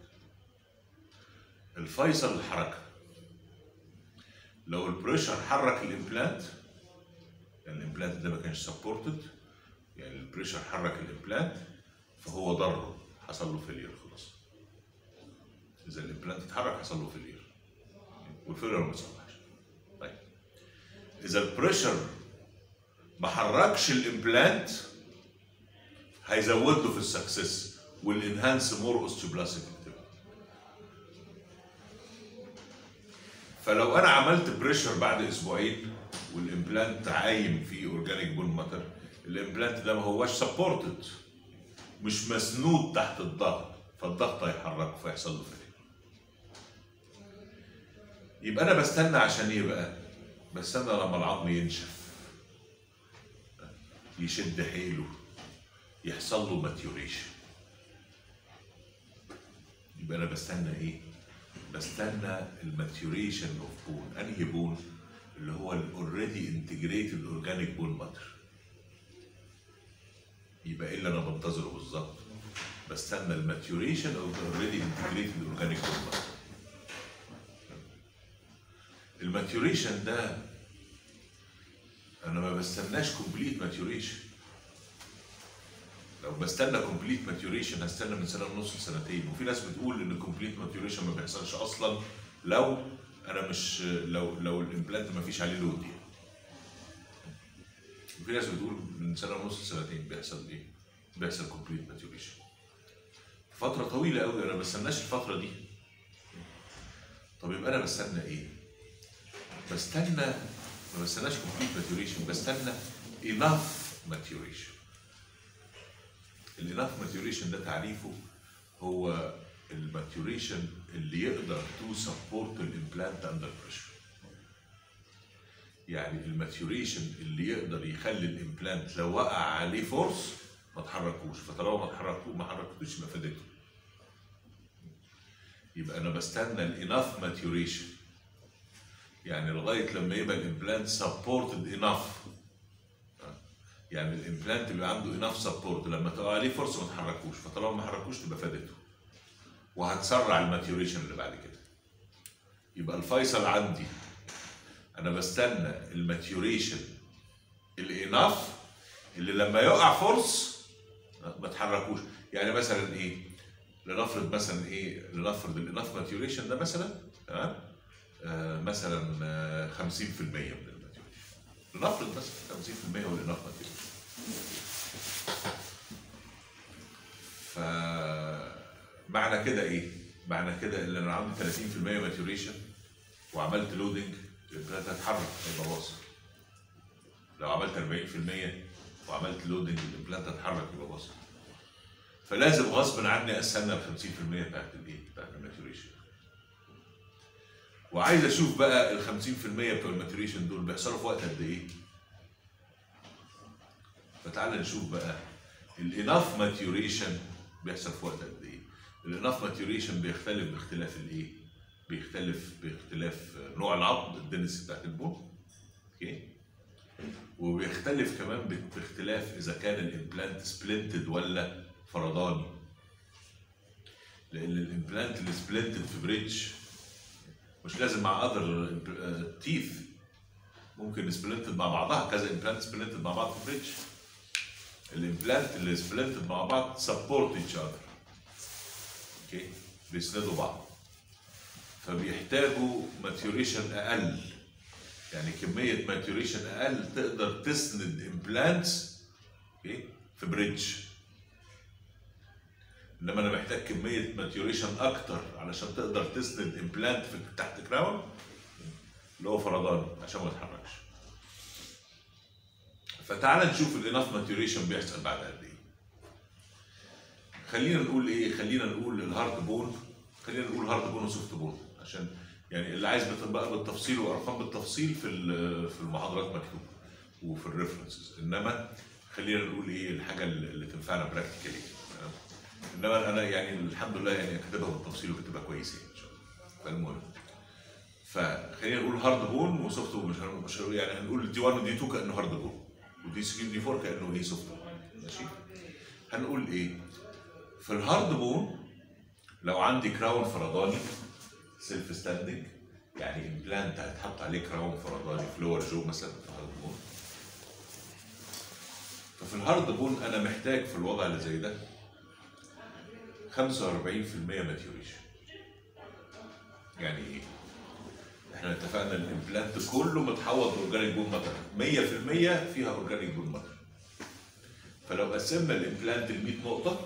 الفيصل الحركه. لو البريشر حرك الامبلانت، يعني الامبلانت ده ما كانش سبورتد، يعني البريشر حرك الامبلانت فهو ضره، حصل له فيلير خلاص. اذا الامبلانت اتحرك حصل له فيلير والفيلير ما يصلحش. طيب اذا البريشر ما حركش الامبلانت هيزود له في السكسس والانهانس مور اوستيوبلاستيك اكتيفيتي. فلو انا عملت بريشر بعد اسبوعين والامبلانت عايم فيه اورجانيك بون ماتر، الامبلانت ده ما هواش سبورتد، مش مسنود تحت الضغط، فالضغط هيحركه فيحصل له فيلير. يبقى انا بستنى عشان ايه بقى؟ بستنى لما العظم ينشف، يشد حيله، يحصل له ماتيوريشن. يبقى انا بستنى ايه؟ بستنى الماتيوريشن اوف بون. انهي بون؟ اللي هو الاوريدي انتجريتد اورجانيك بون ماتر. يبقى ايه اللي انا بنتظره بالظبط؟ بستنى الماتيوريشن اوف الاوريدي انتجريتد اورجانيك بون ماتر. الماتيوريشن ده انا ما بستناش كومبليت ماتيوريشن. لو بستنى كومبليت ماتيوريشن هستنى من سنه ونص لسنتين، وفي ناس بتقول ان الكومبليت ماتيوريشن ما بيحصلش اصلا لو انا مش لو لو الامبلانت ما فيش عليه لود. وفي ناس بتقول من سنه ونص لسنتين بيحصل ايه؟ بيحصل كومبليت ماتيوريشن. فتره طويله قوي انا ما بستناش الفتره دي. طب يبقى انا بستنى ايه؟ بستنى ما بستناش كومبليت ماتيوريشن، بستنى enough ماتيوريشن. الاناف ماتيوريشن ده تعريفه هو الماتيوريشن اللي يقدر تو سبورت الامبلانت اندر بريشر. يعني الماتيوريشن اللي يقدر يخلي الامبلانت لو وقع عليه فورس ما تحركوش، فطالما ما تحركوش ما حركتوش يبقى فادته. يبقى انا بستنى الاناف ماتيوريشن، يعني لغايه لما يبقى الامبلانت سبورتد اناف. يعني الامبلانت بيبقى عنده اناف سبورت، لما تقع عليه فرصه ما تحركوش، فطالما ما حركوش تبقى فادته وهتسرع الماتيوريشن اللي بعد كده. يبقى الفيصل عندي انا بستنى الماتيوريشن الاناف اللي لما يقع فرص ما تحركوش. يعني مثلا ايه؟ لنفرض مثلا ايه؟ لنفرض الاناف ماتيوريشن ده مثلا تمام آه مثلا آه خمسين في المية من الماتيوريشن. لنفرض بس خمسين في المية هو الاناف ماتيوريشن. فمعنى كده ايه؟ معنى كده ان انا عندي ثلاثين في المية ماتيوريشن وعملت لودنج الامبلانت هتتحرك هيبقى واصل. لو عملت أربعين في المية وعملت لودنج الامبلانت هتتحرك يبقى واصل. فلازم غصب عني استنى ال خمسين في المية بتاعت الايه؟ بتاعت الماتيوريشن. وعايز اشوف بقى ال خمسين في المية بتوع الماتيوريشن دول بيحصلوا في وقت قد ايه؟ فتعالى نشوف بقى الاناف ماتيوريشن بيحصل في وقت قد ايه؟ الاناف ماتيوريشن بيختلف باختلاف الايه؟ بيختلف باختلاف نوع العظم، الدنس بتاعت البون. اوكي؟ وبيختلف كمان باختلاف اذا كان الامبلانت سبلنتد ولا فرداني. لان الامبلانت اللي سبلنتد في بريدج مش لازم مع اذر تيث، ممكن سبلنتد مع بعضها، كذا امبلانت سبلنتد مع بعض في بريدج. الامبلانت اللي سبلنتد مع بعض سبورت ايتش اذر. اوكي؟ بيسندوا بعض. فبيحتاجوا ماتيوريشن اقل. يعني كميه ماتيوريشن اقل تقدر تسند امبلانتس اوكي في بريدج. انما انا محتاج كميه ماتيوريشن اكتر علشان تقدر تسند امبلانت في تحت كراون اللي هو فرداني عشان ما يتحركش. فتعال نشوف الاناف ماتيوريشن بيحصل بعد قد ايه. خلينا نقول ايه؟ خلينا نقول الهارد بون، خلينا نقول هارد بون وسوفت بون عشان يعني اللي عايز بقى بالتفصيل وارقام بالتفصيل في في المحاضرات مكتوب وفي الريفرنسز، انما خلينا نقول ايه الحاجه اللي تنفعنا براكتيكالي. انما انا يعني الحمد لله يعني كاتبها بالتفصيل وكاتبها كويس يعني ان شاء الله. فالمهم فخلينا نقول هارد بون وسوفت بون، مش مش يعني هنقول دي واحد ودي اتنين كانه هارد بون، ودي ثلاثة ودي أربعة كانه ايه سوفت بون. ماشي. هنقول ايه في الهارد بون؟ لو عندي كراون فرداني سيلف ستاندنج، يعني امبلانت هيتحط عليه كراون فرداني في لور جو مثلا في الهارد بون. ففي الهارد بون انا محتاج في الوضع اللي زي ده خمسة وأربعين في المية ماتيوريشن. يعني ايه؟ احنا اتفقنا ان الامبلانت كله متحوط باورجانيك بون ماتر، مية في المية فيها اورجانيك بون ماتر. فلو قسمنا الامبلانت ل مية نقطة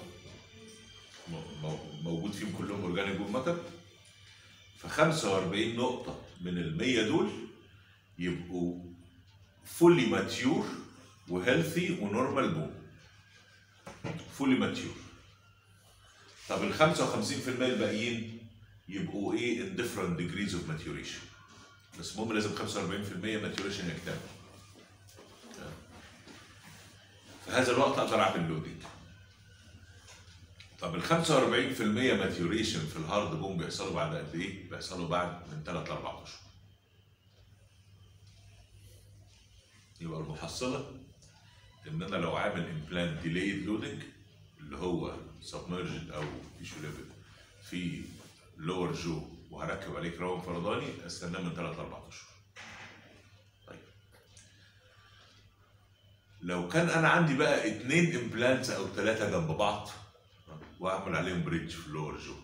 موجود فيهم كلهم اورجانيك بون ماتر، ف خمسة وأربعين نقطة من ال مية دول يبقوا فولي ماتيور وهيلثي ونورمال بون. فولي ماتيور. طب ال خمسة وخمسين في المية الباقيين يبقوا ايه؟ in different degrees of maturation. بس المهم لازم خمسة وأربعين في المية maturation يكتمل. في هذا الوقت اقدر اعمل لودنج. طب ال خمسة وأربعين في المية maturation في الهارد بون بيحصلوا بعد قد ايه؟ بيحصلوا بعد من ثلاثة ل أربعة اشهر. يبقى المحصله ان انا لو عامل امبلانت ديليد لودنج اللي هو سبمرجد او تيشو ليفل في لور جو وهركب عليه كراون فرداني، استناه من ثلاثة ل أربعة اشهر. طيب لو كان انا عندي بقى اثنين امبلانتس او ثلاثه جنب بعض واعمل عليهم بريدج في اللور جو،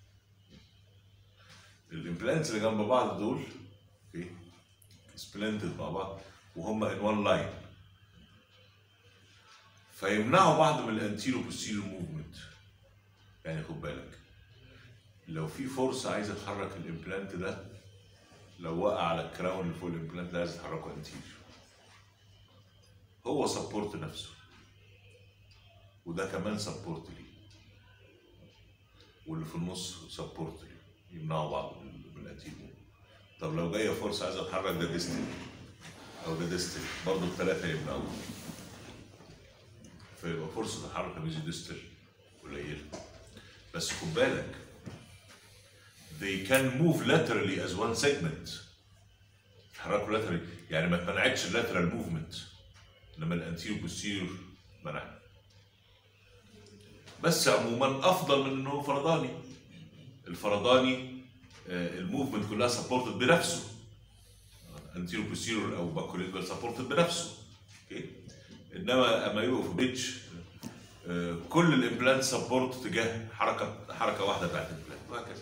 الامبلانتس اللي جنب بعض دول اوكي سبلنتد مع بعض وهم ان وان لاين، فيمنعوا بعض من الانتيرو بوستيريور موفمنت. يعني خد بالك لو في فرصه عايز اتحرك الامبلانت ده، لو وقع على الكراون اللي فوق الامبلانت ده عايز اتحركه انتيريور، هو سبورت نفسه وده كمان سبورت ليه واللي في النص سبورت ليه، يمنعوا بعض من الانتيريور. طب لو جايه فرصه عايز اتحرك ده ديستل او ده ديستل، برضه الثلاثه يمنعوه، فيبقى فرصه تحرك الميزي ديستل قليله. بس خد بالك they can move laterally as one segment. يتحركوا laterally، يعني ما اتمنعتش اللاترال موفمنت، انما الانتيريور بوستيريور منع. بس عموما افضل من انه فرداني. الفرداني الموفمنت كلها سبورتد بنفسه، انتيريور بوستيريور او باكولينجوال سبورتد بنفسه. اوكي. انما اما يبقوا في بريدج كل الامبلانت سبورت تجاه حركه حركه واحده بتاعت الامبلانت وهكذا.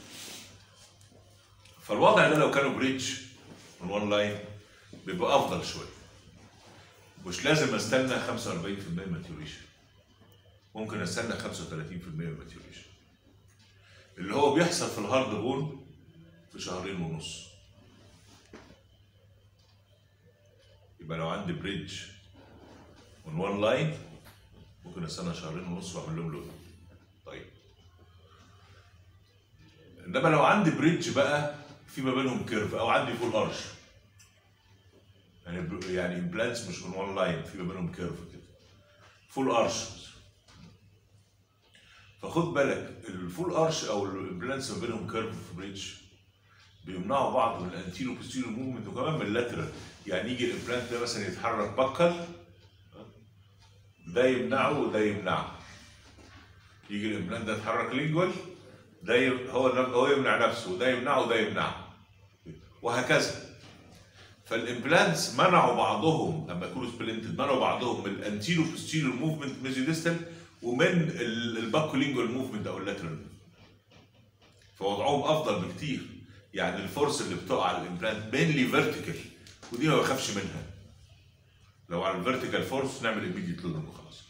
فالوضع ده لو كانوا بريدج من وان لاين بيبقى افضل شويه. مش لازم استنى خمسة وأربعين في المية ماتيوريشن، ممكن استنى خمسة وثلاثين في المية ماتيوريشن اللي هو بيحصل في الهارد بون في شهرين ونص. يبقى لو عندي بريدج من وان لاين ممكن استنى شهرين ونص واعمل لهم لود. طيب انما لو عندي بريدج بقى في ما بينهم كيرف او عندي فول ارش، يعني يعني امبلانتس مش من وان لاين، في ما بينهم كيرف كده فول ارش. فخد بالك الفول ارش او الامبلانتس ما بينهم كيرف في بريدج بيمنعوا بعض من الانتيرو بوستيريور موفمنت وكمان من اللاترال. يعني يجي الامبلانت ده مثلا يتحرك بكل، ده يمنعه وده يمنعه. يجي الامبلانت ده يتحرك لينجوال، ده ي... هو هو يمنع نفسه وده يمنعه وده يمنعه وهكذا. فالامبلانتس منعوا بعضهم لما يكونوا سبلنتد، منعوا بعضهم من الانتيرو بوستيريور موفمنت ميزيو ديستال ومن الباكولينجوال موفمنت او اللاترال، فوضعهم افضل بكتير. يعني الفورس اللي بتقع على الامبلانت مينلي فيرتيكال ودي ما بخافش منها. لو على الفيرتيكال فورس نعمل ايميديت لودنج وخلاص.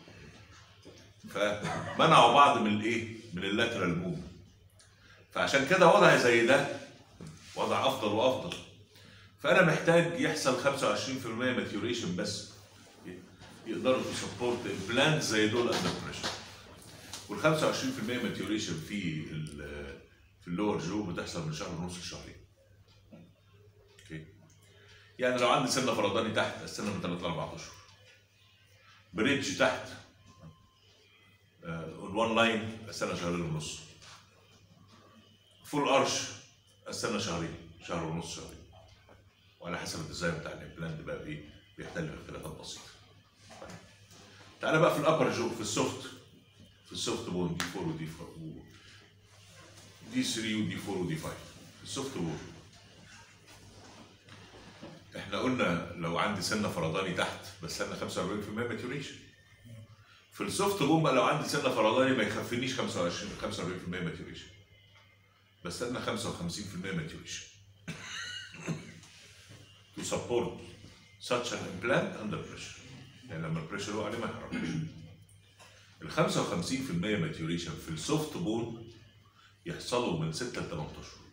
فمنعوا بعض من الايه؟ من اللاترال موفمنت. فعشان كده وضع زي ده وضع افضل وافضل. فانا محتاج يحصل خمسة وعشرين في المية ماتيوريشن بس يقدروا تسبورت البلانت زي دول اندر بريشر. وال خمسة وعشرين في المية ماتيوريشن في في اللور جو بتحصل من شهر ونص لشهرين. اوكي. يعني لو عندي سنه فرداني تحت استنى من ثلاث لاربع اشهر. بريدج تحت اون وان لاين استنى شهرين ونص. فول ارش استنى شهرين، شهر ونص، شهرين. وعلى حسب الديزاين بتاع الامبلانت بقى ايه بيختلف اختلافات بسيطه. تعالى بقى في الابر جو، في السوفت في السوفت بون دي أربعة ودي أربعة دي ثلاثة ودي أربعة ودي خمسة. في السوفت بون احنا قلنا لو عندي سنه فرداني تحت بستنى خمسة وأربعين بالمية ماتيوريشن. في السوفت بون بقى لو عندي سنه فرداني ما يكفينيش خمسة وعشرين خمسة وأربعين بالمية ماتيوريشن، بستنى خمسة وخمسين بالمية ماتيوريشن to support such an implant under pressure. يعني لما البريشر يقع عليه ما يحركش. ال خمسة وخمسين بالمية ماتيوريشن في السوفت بون يحصلوا من ستة ل ثمانية اشهر.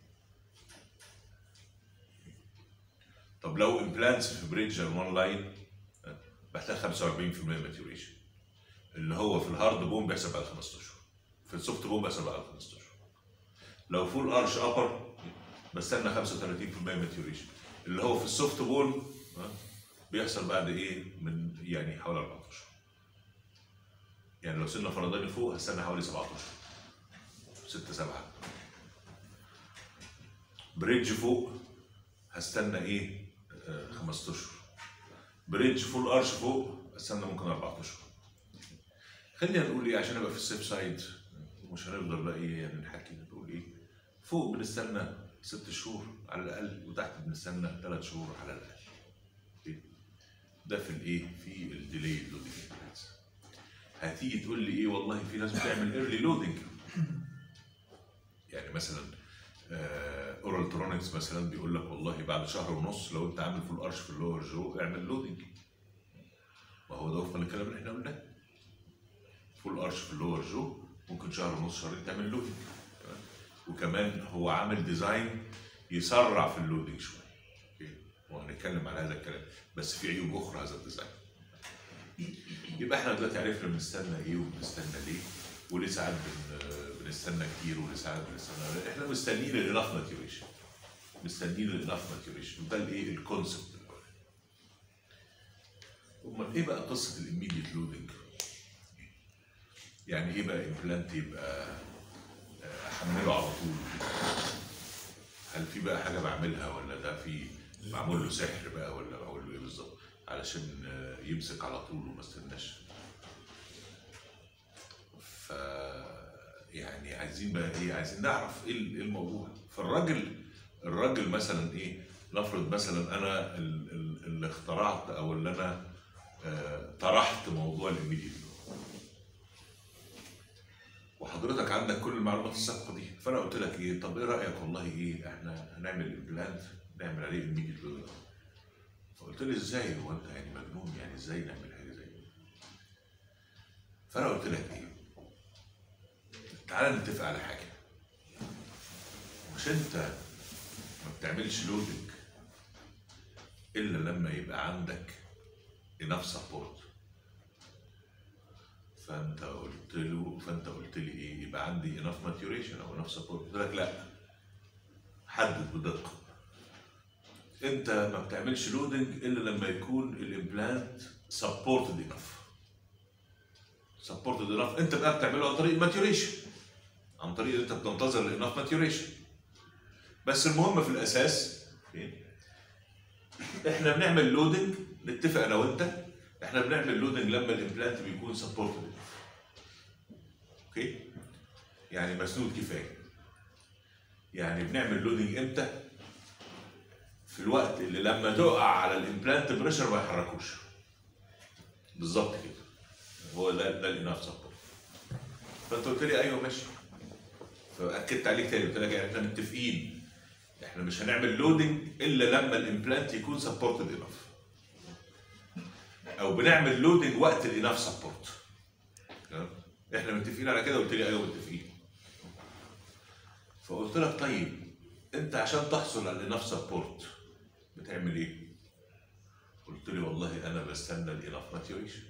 طب لو امبلانتس في بريدج وان لاين بحتاج خمسة وأربعين بالمية ماتيوريشن، اللي هو في الهارد بون بيحصل بعد خمسة اشهر، في السوفت بون بيحصل بعد خمسة اشهر. لو فول ارش ابر بستنى خمسة وثلاثين بالمية ماتيوريشن، اللي هو في السوفت بون بيحصل بعد ايه؟ من يعني حوالي أربعة اشهر. يعني لو سنه فرداني فوق هستنى حوالي سبعة اشهر، ستة سبعة. بريدج فوق هستنى ايه؟ آه خمسة اشهر. بريدج فول ارش فوق هستنى ممكن أربعة اشهر. خلينا نقول ايه عشان ابقى في السيف سايد ومش هنفضل بقى ايه يعني نحكي، نقول ايه؟ فوق بنستنى ست شهور على الاقل، وتحت بنستنى ثلاث شهور على الاقل. ده في الايه؟ في الديلي لودنج. هتيجي تقول لي ايه والله في ناس بتعمل ايرلي لودنج. يعني مثلا اورال ترونكس مثلا بيقول لك والله بعد شهر ونص لو انت عامل فول ارش في اللور جو اعمل لودنج. ما هو ده وفقا للكلام اللي احنا قلناه. فول ارش في اللور جو ممكن شهر ونص شهرين تعمل لودنج. وكمان هو عامل ديزاين يسرع في اللودنج شويه. وهنتكلم على هذا الكلام، بس في عيوب اخرى هذا الديزاين. يبقى احنا دلوقتي عرفنا بنستنى ايه وبنستنى ليه، وليه ساعات بن... بنستنى كتير وليه ساعات بنستنى. احنا مستنيين الاناف ماتيوريشن. مستنيين الاناف ماتيوريشن، وده الايه؟ الكونسبت الاولاني. امال ايه بقى قصه الاميديت لودنج؟ يعني ايه بقى امبلانت يبقى احمله على طول؟ هل في بقى حاجه بعملها ولا ده في معمول له سحر بقى ولا معمول له ايه بالظبط علشان يمسك على طول وما استناش؟ ف يعني عايزين بقى ايه؟ عايزين نعرف ايه الموضوع. فالراجل الراجل مثلا ايه؟ نفرض مثلا انا اللي اخترعت او اللي انا اه طرحت موضوع الاميديت، وحضرتك عندك كل المعلومات السابقه دي، فانا قلت لك ايه؟ طب ايه رايك والله ايه؟ احنا هنعمل امبلانت نعمل عليه اميديت لودنج. فقلت لي ازاي؟ هو انت يعني مجنون؟ يعني ازاي نعمل حاجه زي كده؟ فانا قلت لك ايه؟ تعالى نتفق على حاجه. مش انت ما بتعملش لودنج الا لما يبقى عندك enough support. فانت قلت له فانت قلت لي ايه؟ يبقى عندي enough maturation او enough support. قلت لك لا، حدد بدقه. انت ما بتعملش لودنج الا لما يكون الامبلانت سبورتد انف. سبورتد انف انت بقى بتعمله عن طريق الماتيوريشن، عن طريق انت بتنتظر الانف ماتيوريشن. بس المهم في الاساس احنا بنعمل لودنج، نتفق انا وانت، احنا بنعمل لودنج لما الامبلانت بيكون سبورتد انف. اوكي؟ يعني مسنود كفايه. يعني بنعمل لودنج امتى؟ في الوقت اللي لما تقع على الامبلانت بريشر ما يحركوش. بالظبط كده. هو ده ده الاناف سبورت. فانت قلت لي ايوه ماشي. فاكدت عليك تاني، قلت لك يعني احنا متفقين احنا مش هنعمل لودنج الا لما الامبلانت يكون سبورتد اناف. او بنعمل لودنج وقت الاناف سبورت. احنا متفقين على كده؟ قلت لي ايوه متفقين. فقلت لك طيب انت عشان تحصل على الاناف سبورت بتعمل ايه؟ قلت لي والله انا بستنى الاناف ماتيوريشن.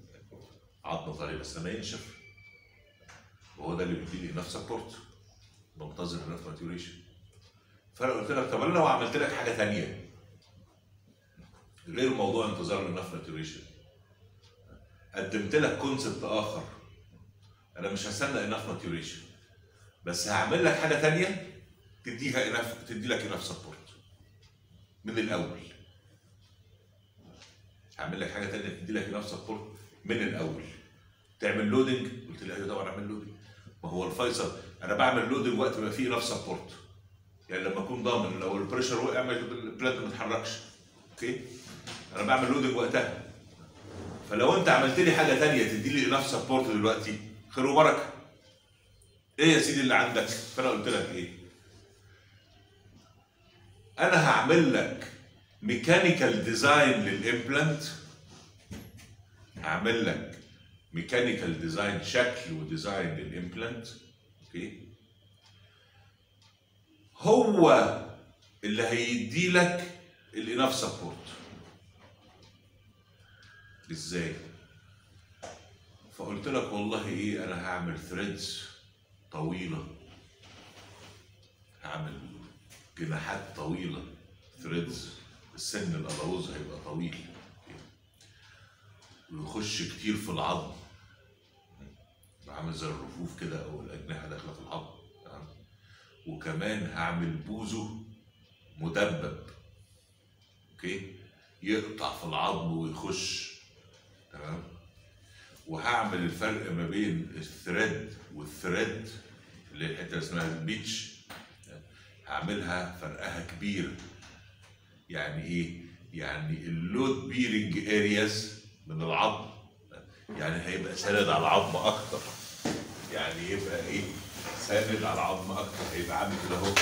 عضنا طريق بستنى ينشف، وهو ده اللي بيديني اناف سبورت. بنتظر انف ماتيوريشن. فانا قلت لك طب انا لو عملت لك حاجه ثانيه غير موضوع انتظار الانف ماتيوريشن، قدمت لك كونسبت اخر، انا مش هستنى انف ماتيوريشن بس هعمل لك حاجه ثانيه تديها انف، تدي لك انف سبورت من الاول. هعمل لك حاجه ثانيه تدي لك انف سبورت من الاول. تعمل لودنج؟ قلت لي ايوه طبعا اعمل لودنج. ما هو الفيصل انا بعمل لودنج وقت ما فيه انف سبورت، يعني لما اكون ضامن لو البريشر وقع البلانت ما يتحركش. اوكي؟ انا بعمل لودنج وقتها. فلو انت عملت لي حاجه ثانيه تدي لي انف سبورت دلوقتي خير وبركه. ايه يا سيدي اللي عندك؟ فانا قلت لك ايه؟ انا هعمل لك ميكانيكال ديزاين للامبلانت، هعمل لك ميكانيكال ديزاين، شكل وديزاين للامبلانت. اوكي؟ هو اللي هيدي لك الانف سبورت. ازاي؟ فقلت لك والله ايه، انا هعمل ثريدز طويله، هعمل جناحات طويله ثريدز، السن الالوز هيبقى طويل ويخش كتير في العظم، عامل زي الرفوف كده او الاجنحه داخله في العظم. تمام؟ وكمان هعمل بوزو مدبب، اوكي، يقطع في العظم ويخش. تمام؟ وهعمل الفرق ما بين الثريد والثريد اللي الحته اللي اسمها البيتش، هعملها فرقها كبير. يعني ايه؟ يعني اللود بيرنج ارياز من العظم، يعني هيبقى ساند على العظم اكتر، يعني يبقى ايه؟ ساند على العظم اكتر، هيبقى عامل كده اهو.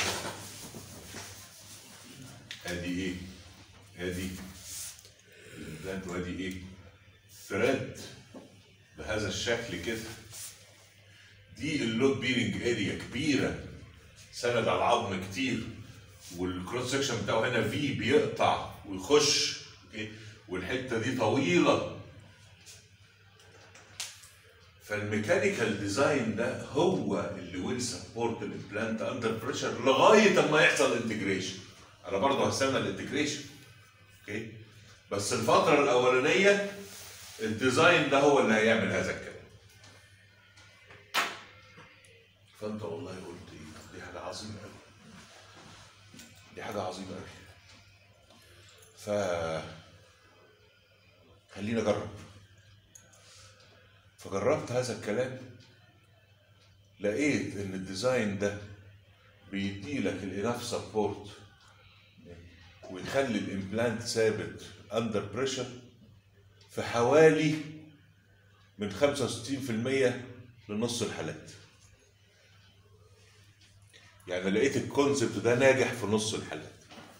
ادي ايه؟ ادي الامبلانت وادي ايه؟ ثريد بهذا الشكل كده. دي اللود بيرنج اريا كبيره، سند على العظم كتير، والكروس سكشن بتاعه هنا في بيقطع ويخش. اوكي؟ والحته دي طويله. فالميكانيكال ديزاين ده هو اللي ويل سبورت الامبلانت اندر بريشر لغايه اما يحصل انتجريشن. انا برضه هستنى الانتجريشن. اوكي؟ بس الفتره الاولانيه الديزاين ده هو اللي هيعمل هذا الكلام. فانت والله قلت ايه؟ دي حاجه عظيمه قوي. دي حاجه عظيمه قوي. ف خلينا اجرب. فجربت هذا الكلام، لقيت ان الديزاين ده بيدي لك الاناف سبورت ويخلي الامبلانت ثابت اندر بريشر في حوالي من خمسة وستين في المية لنص الحالات. يعني لقيت الكونسبت ده ناجح في نص الحالات،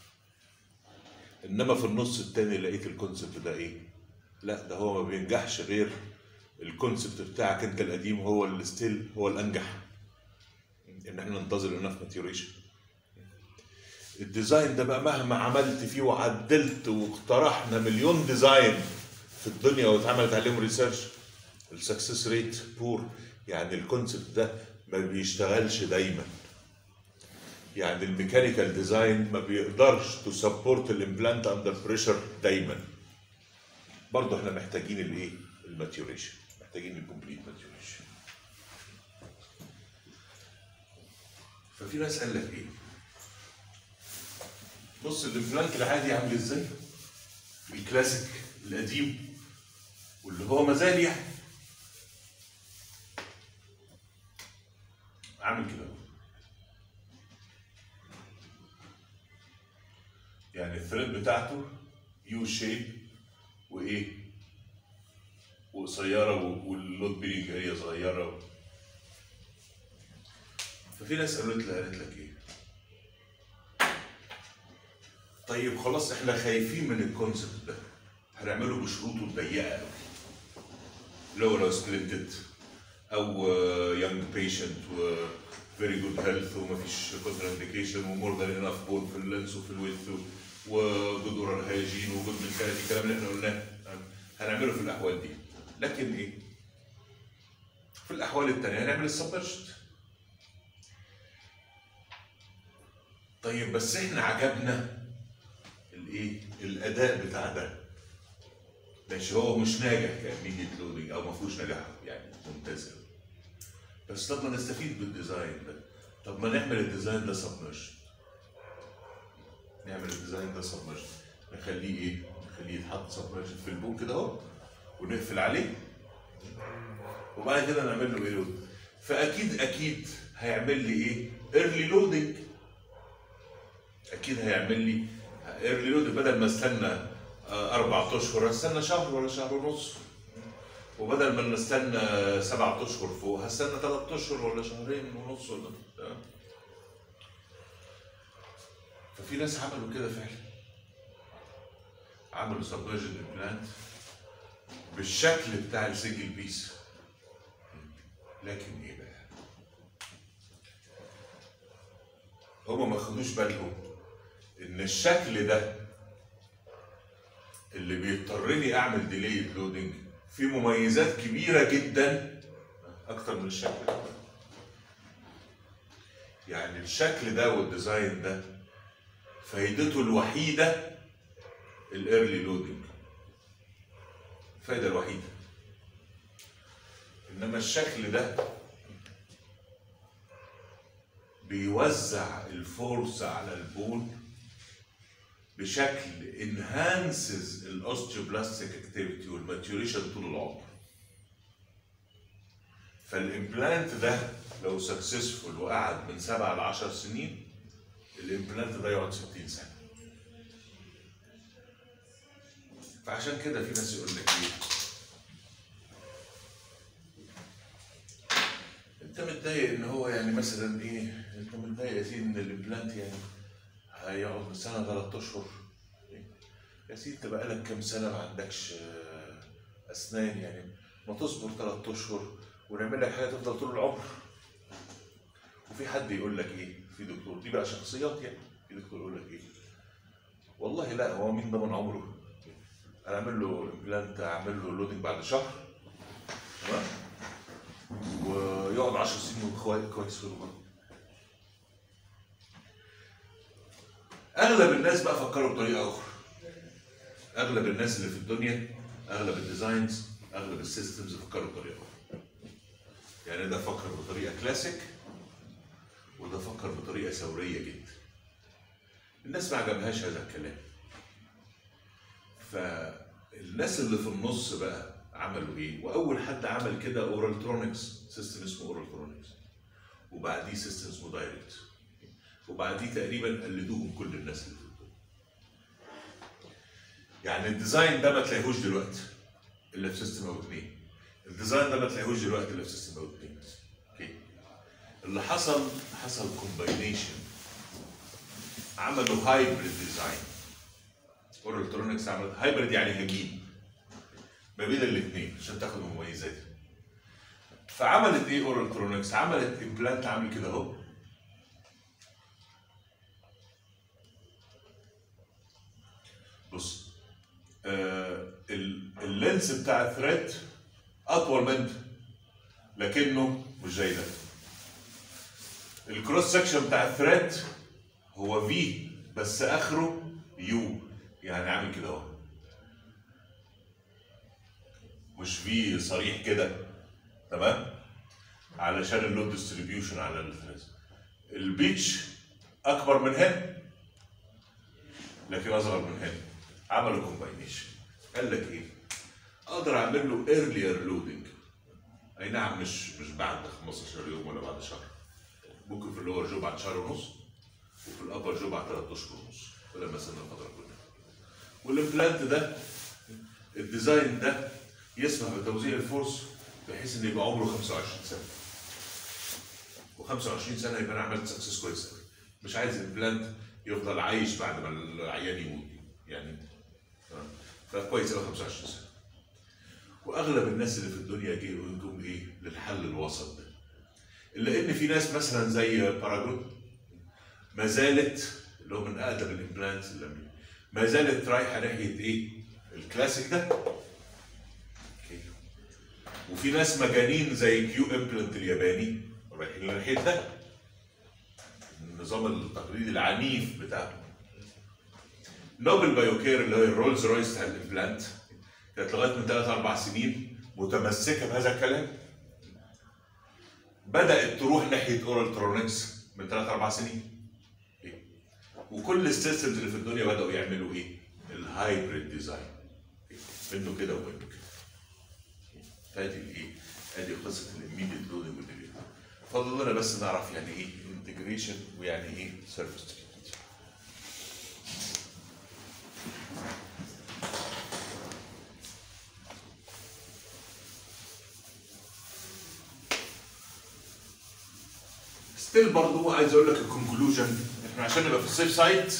انما في النص التاني لقيت الكونسبت ده ايه؟ لا، ده هو ما بينجحش غير الكونسبت بتاعك انت القديم هو اللي ستيل هو الانجح، ان احنا ننتظر انف ماتيوريشن. الديزاين ده بقى مهما عملت فيه وعدلت واقترحنا مليون ديزاين في الدنيا واتعملت عليهم ريسيرش، السكسس ريت بور. يعني الكونسبت ده ما بيشتغلش دايما. يعني الميكانيكال ديزاين ما بيقدرش تسبورت الامبلانت اندر بريشر دايما. برضه احنا محتاجين الايه؟ الماتيوريشن، محتاجين الكومبليت ماتيوريشن. ففي ناس قال لك ايه؟ بص الامبلانت العادي عامل ازاي؟ الكلاسيك القديم واللي هو مازال يعني عامل كده، يعني الثريد بتاعته يو شيب وايه؟ وقصيره واللود بيرنج اريا صغيره. ففي ناس قالت لي قالت لك ايه؟ طيب خلاص احنا خايفين من الكونسبت ده، هنعمله بشروطه الضيقه قوي، اللي هو لو سبلنتد او يونج بيشنت و فيري جود هيلث ومفيش كونتر انديكيشن ومور ذان انف بون في اللينس وفي الويدث وجود اورال هايجين وجود ميكانيكي، الكلام اللي احنا قلناه هنعمله في الاحوال دي. لكن ايه؟ في الاحوال الثانيه هنعمل السبرشت. طيب بس احنا عجبنا الايه؟ الاداء بتاع ده. ماشي، هو مش ناجح كميديت لودنج او ما فيهوش نجاح يعني ممتاز قوي. بس طب ما نستفيد بالديزاين ده. طب ما نعمل الديزاين ده سبمرجد. نعمل الديزاين ده سبمرجد، نخليه ايه؟ نخليه يتحط سبمرجد في البوم كده اهو، ونقفل عليه، وبعد كده نعمل له ايه لود. فاكيد اكيد هيعمل لي ايه؟ ايرلي لودنج. اكيد هيعمل لي ايرلي لودنج، بدل ما استنى اربع اشهر هستنى شهر ولا شهر ونص، وبدل ما نستنى سبعة اشهر فوق هستنى ثلاث اشهر ولا شهرين ونص ولا تمام. ففي ناس عملوا كده فعلا، عملوا سبمرجد امبلانت بالشكل بتاع السنجل بيس. لكن ايه بقى؟ هما ما خدوش بالهم ان الشكل ده اللي بيضطرني اعمل ديليد لودنج فيه مميزات كبيره جدا اكتر من الشكل ده. يعني الشكل ده والديزاين ده فايدته الوحيده الايرلي لودنج، الفايده الوحيده. انما الشكل ده بيوزع الفورس على البون بشكل انهانسز الاوستيوبلاستيك اكتيفيتي والماتيوريشن طول العمر. فالامبلانت ده لو سكسسفول وقعد من سبعة ل عشر سنين، الامبلانت ده يقعد ستين سنه. فعشان كده في ناس يقول لك ايه؟ انت متضايق ان هو يعني مثلا ايه؟ انت متضايق يا سيدي ان الامبلانت يعني هيقعد من سنه ثلاث اشهر. يا سيدي انت بقالك كام سنه ما عندكش اسنان، يعني ما تصبر ثلاث اشهر ونعمل لك حاجه تفضل طول العمر. وفي حد يقول لك ايه؟ في دكتور، دي بقى شخصيات يعني، في دكتور يقول لك ايه؟ والله لا، هو مين ضمن عمره؟ انا اعمل له امبلانت، اعمل له لودنج بعد شهر تمام؟ ويقعد عشر سنين كويس في الغرب. اغلب الناس بقى فكروا بطريقه اخرى. اغلب الناس اللي في الدنيا، اغلب الديزاينز، اغلب السيستمز فكروا بطريقه اخرى. يعني ده فكر بطريقه كلاسيك وده فكر بطريقه ثوريه جدا. الناس ما عجبهاش هذا الكلام. فالناس اللي في النص بقى عملوا ايه؟ واول حد عمل كده اورالترونكس، سيستم اسمه اورالترونكس، وبعديه سيستم اسمه دايركت، وبعديه تقريبا قلدوهم كل الناس اللي في الدنيا. يعني الديزاين ده ما تلاقيهوش دلوقتي الا في سيستم او اثنين. الديزاين ده ما تلاقيهوش دلوقتي الا في سيستم او اثنين. اوكي. اللي حصل حصل كومباينيشن، عملوا هايبريد ديزاين. اورالترونكس عملت هايبريد يعني هجين ما بين الاثنين عشان تاخد المميزات. فعملت ايه اورالترونكس؟ عملت امبلانت عامل كده اهو. بص، آه اللينس بتاع الثريد اطول منه لكنه مش زي ده. الكروس سكشن بتاع الثريد هو في بس اخره يو، يعني عامل كده اهو، مش في صريح كده تمام، علشان اللود ديستريبيوشن على الثريد. البيتش اكبر من هنا لكن اصغر من هنا. عملوا كومباينيشن، قال لك ايه؟ اقدر اعمل له ايرلير لودنج. اي نعم، مش مش بعد خمستاشر يوم ولا بعد شهر، ممكن في اللور جو بعد شهر ونص، وفي الابر جو بعد ثلاث اشهر ونص، ولما سنة الفتره كلها. والامبلانت ده الديزاين ده يسمح بتوزيع الفورس بحيث ان يبقى عمره خمسة وعشرين سنه. و25 سنه يبقى انا عملت سكسس كويس قوي. مش عايز الامبلانت يفضل عايش بعد ما العيان يموت يعني. فكويس قوي خمسة وعشرين سنه. واغلب الناس اللي في الدنيا جم ايه؟ للحل الوسط ده. الا ان في ناس مثلا زي باراجون ما زالت، اللي هو من اقدم الامبلانتس اللي ما زالت رايحه ناحيه ايه؟ الكلاسيك ده. وفي ناس مجانين زي كيو امبلانت الياباني رايحين ناحيه ده. النظام التقليدي العنيف بتاعه. نوبل بايوكير اللي هي الرولز رويس بتاع الامبلانت كانت لغايه من ثلاث اربع سنين متمسكه بهذا الكلام. بدات تروح ناحيه اورال ترونكس من ثلاث اربع سنين. وكل السيستمز اللي في الدنيا بداوا يعملوا ايه؟ الهايبريد ديزاين. منه كده ومنه كده. ادي الايه؟ ادي قصه الاميديت لودنج والديليفري. فاضل لنا بس نعرف يعني ايه انتجريشن ويعني ايه سيرفيس تريتمنت. ستيل برضه عايز اقول لك الكونكلوجن، احنا عشان نبقى في السيف سايت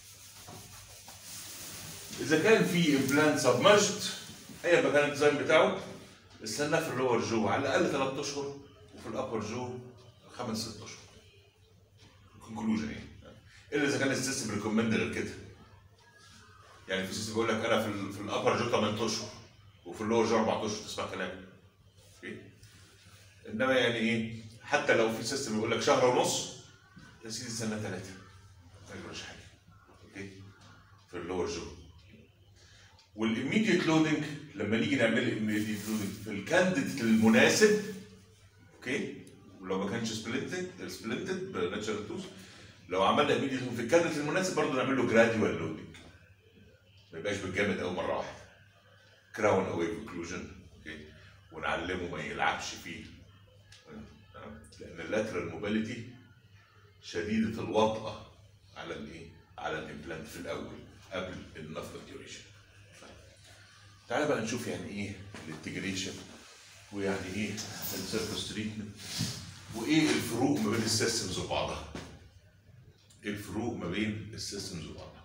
اذا كان في امبلانت سبمرجد ايا ما كان الديزاين بتاعه استناه في اللور جو على الاقل ثلاث اشهر وفي الابر جو خمس ست اشهر. الكونكلوجن ايه؟ الا اذا كان السيستم ريكومند غير كده. يعني في سيستم بيقول لك انا في في الابر جو ثمانية اشهر وفي اللور جو اربع اشهر تسمع كلامي. اوكي؟ انما يعني ايه؟ حتى لو في سيستم يقول لك شهر ونص يا سيدي استنى ثلاثه ما يجراش حاجه. اوكي؟ في اللور جو. والإيميديت لودنج لما نيجي نعمل الإيميديت لودنج في الكانديد المناسب. اوكي؟ ولو ما كانش سبلنتد سبلنتد بناتشرال توز لو عملنا إيميديت في الكانديد المناسب برضه نعمل له جراديوال لودنج. ما يبقاش بالجامد قوي مره واحده. كراون اواي كونكلوجن. اوكي؟ ونعلمه ما يلعبش فيه. لأن اللاترال موبيليتي شديدة الوطأة على الايه؟ على الامبلانت في الأول قبل النفر ديوريشن. تعالى بقى نشوف يعني ايه الانتجريشن ويعني ايه السيرفيس تريتمنت وايه الفروق ما بين السيستمز وبعضها. ايه الفروق ما بين السيستمز وبعضها؟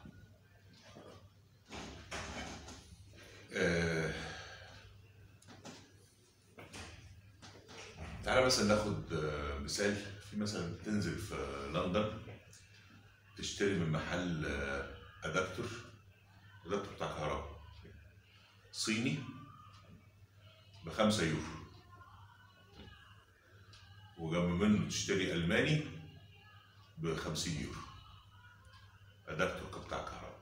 آه تعالى مثلا ناخد آه مثال. في مثلا تنزل في لندن تشتري من محل آه ادابتور ادابتور بتاع كهرباء صيني بخمسة يورو، وجنب منه تشتري ألماني بخمسين يورو. أدابتور بتاع كهرباء.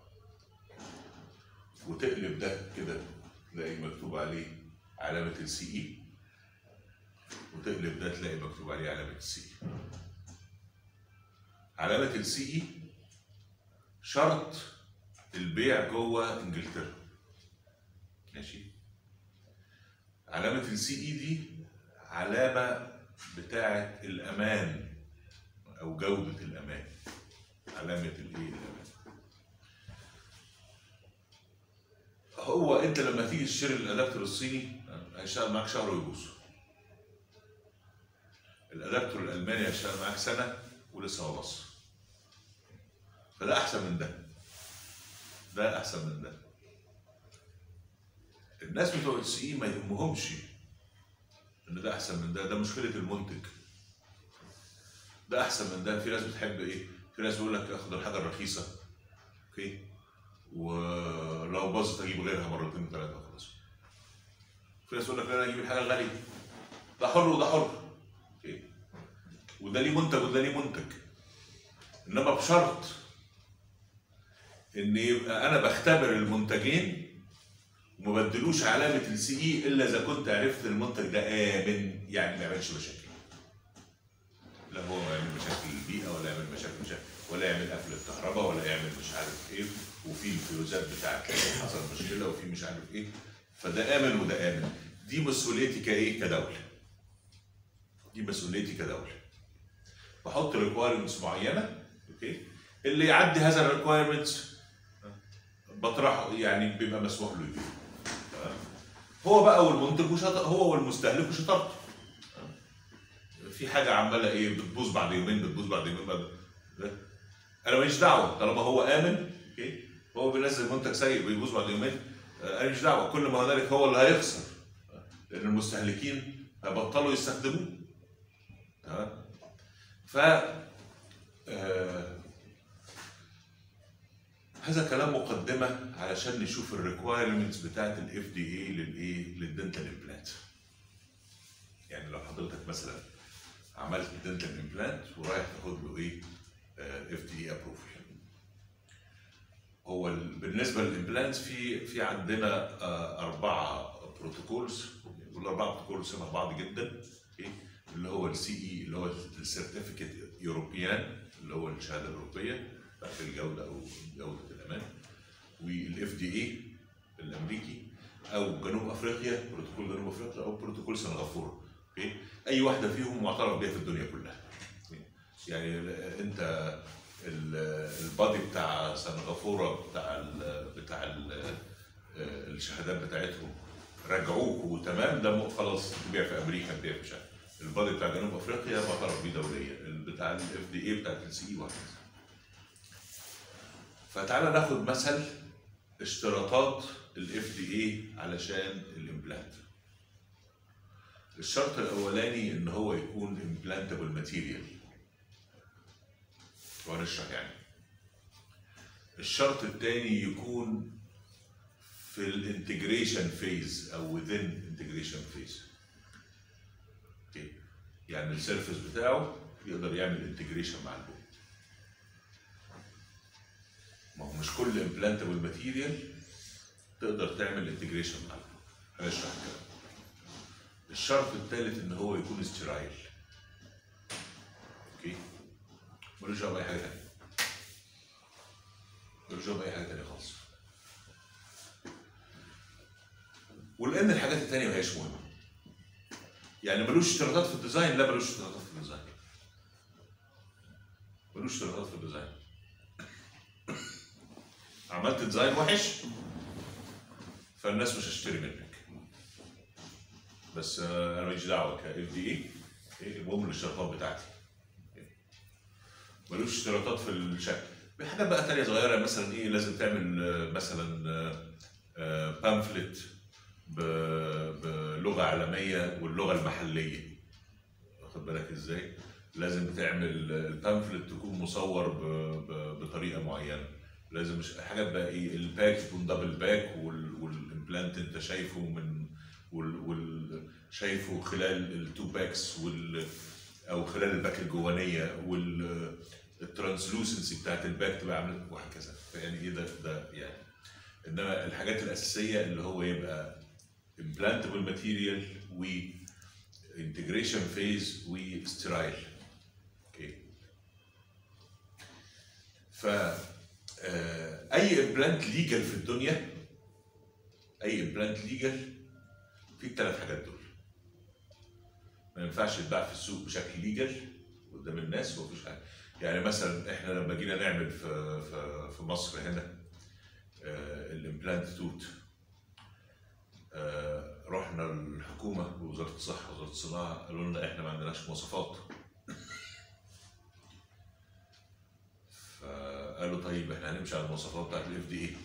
وتقلب ده كده تلاقي مكتوب عليه علامة السي إي، وتقلب ده تلاقي مكتوب عليه علامة السي إي. علامة السي إي شرط البيع جوه إنجلترا. ماشي. علامة السي اي دي علامة بتاعة الأمان أو جودة الأمان. علامة الإيه؟ الأمان. هو أنت لما تيجي تشتري الأدابتور الصيني هيشتغل معاك شهر ويبوظ. الأدابتور الألماني هيشتغل معاك سنة ولسه ما بص. فده أحسن من ده. ده أحسن من ده. الناس بتوع السي اي ما يهمهمش ان ده احسن من ده، ده مشكله المنتج. ده احسن من ده. في ناس بتحب ايه؟ في ناس يقول لك اخد الحاجه الرخيصه. اوكي؟ ولو باظت اجيب غيرها مرتين ثلاثه وخلاص. في ناس يقول لك لا انا اجيب الحاجه الغاليه. ده حر وده حر. اوكي؟ وده ليه منتج وده ليه منتج. انما بشرط ان يبقى انا بختبر المنتجين وما بدلوش علامة السي اي الا اذا كنت عرفت المنتج ده امن، يعني ما يعملش مشاكل. لا هو ما يعمل مشاكل للبيئة ولا يعمل مشاكل مشاكل ولا يعمل قفل الكهرباء ولا يعمل مش عارف ايه، وفي الفيوزات بتاعت حصل مشكلة وفي مش عارف ايه. فده امن وده امن. دي مسؤوليتي كايه؟ كدولة. دي مسؤوليتي كدولة. بحط ريكوايرمنتس معينة. اوكي؟ اللي يعدي هذا الريكوايرمنتس بطرحه، يعني بيبقى مسموح له يبيع. هو بقى والمنتج وشطر، هو والمستهلك وشطارته. في حاجه عماله ايه بتبوظ بعد يومين بتبوظ بعد يومين بعد ده. انا ماليش دعوه طالما هو امن. اوكي؟ هو بينزل منتج سيء بيبوظ بعد يومين، انا ماليش دعوه. كل ما هنالك هو اللي هيخسر لان المستهلكين هيبطلوا يستخدموه. تمام؟ ف آه هذا كلام مقدمه علشان نشوف الريكوايرمنتس بتاعت الاف دي اي للايه؟ للدنتال امبلانت. يعني لو حضرتك مثلا عملت دنتال امبلانت ورايح تاخد له ايه؟ اف دي اي ابروفل. هو ال- بالنسبه للامبلانتس في في عندنا آه، اربعه بروتوكولز، والاربعه بروتوكولز شبه بعض جدا. أوكي؟ اللي هو السي اي اللي هو السيرتيفيكت يوروبيان اللي هو الشهاده الاوروبيه بتاعت الجوده او جوده الامان، والاف دي اي الامريكي، او جنوب افريقيا بروتوكول جنوب افريقيا، او بروتوكول سنغافوره. اوكي؟ اي واحده فيهم معترف بيها في الدنيا كلها. يعني انت البادي بتاع سنغافوره بتاع ال بتاع ال الشهادات بتاعتهم رجعوك وتمام، ده خلاص تبيع في امريكا، تبيع في شهر. البادي بتاع جنوب افريقيا معترف بيه دوليا، بتاع الاف دي اي بتاعت السي اي وهكذا. فتعالى ناخد مثل اشتراطات الاف دي اي علشان الامبلانت. الشرط الاولاني ان هو يكون امبلانتبل ماتيريال، وهنشرح يعني. الشرط الثاني يكون في الانتجريشن فيز او within انتجريشن فيز. اوكي؟ يعني السيرفيس بتاعه يقدر يعمل انتجريشن مع البون. ما هو مش كل امبلانتبل ماتيريال تقدر تعمل انتجريشن مع البون. هنشرح الكلام. الشرط الثالث ان هو يكون ستيرايل. اوكي؟ ملوش دعوه باي حاجه ثانيه. ملوش دعوه باي حاجه ثانيه خالص. ولان الحاجات الثانيه ما هيش مهمه. يعني ملوش اشتراطات في الديزاين؟ لا، ملوش اشتراطات في الديزاين. ملوش اشتراطات في الديزاين. عملت ديزاين وحش فالناس مش هتشتري منك. بس انا ماليش دعوه كاف دي اي. المهم الاشتراطات بتاعتي. ملوش اشتراطات في الشكل. في حاجات بقى ثانيه صغيره، مثلا ايه، لازم تعمل مثلا بامفلت بلغه عالميه واللغه المحليه. واخد بالك ازاي؟ لازم تعمل البامفلت تكون مصور بطريقه معينه. لازم مش حاجات بقى ايه، الباك يكون دبل باك، والامبلانت انت شايفه من وال, وال شايفه خلال التو باكس وال او خلال الباك الجوانيه، والترانسلوسنسي بتاعت الباك تبقى عامله وهكذا. يعني ايه ده ده يعني. انما الحاجات الاساسيه اللي هو يبقى implantable material و integration phase و sterile. اوكي. ف اي امبلانت ليجل في الدنيا، اي امبلانت ليجل في الثلاث حاجات دول. ما ينفعش يتباع في السوق بشكل ليجل قدام الناس ومفيش حاجه. يعني مثلا احنا لما جينا نعمل في في, في مصر هنا الامبلانت توت، رحنا الحكومه ووزاره الصحه ووزاره الصناعه قالوا لنا احنا ما عندناش مواصفات. فقالوا طيب احنا هنمشي على المواصفات بتاعت الاف دي اي.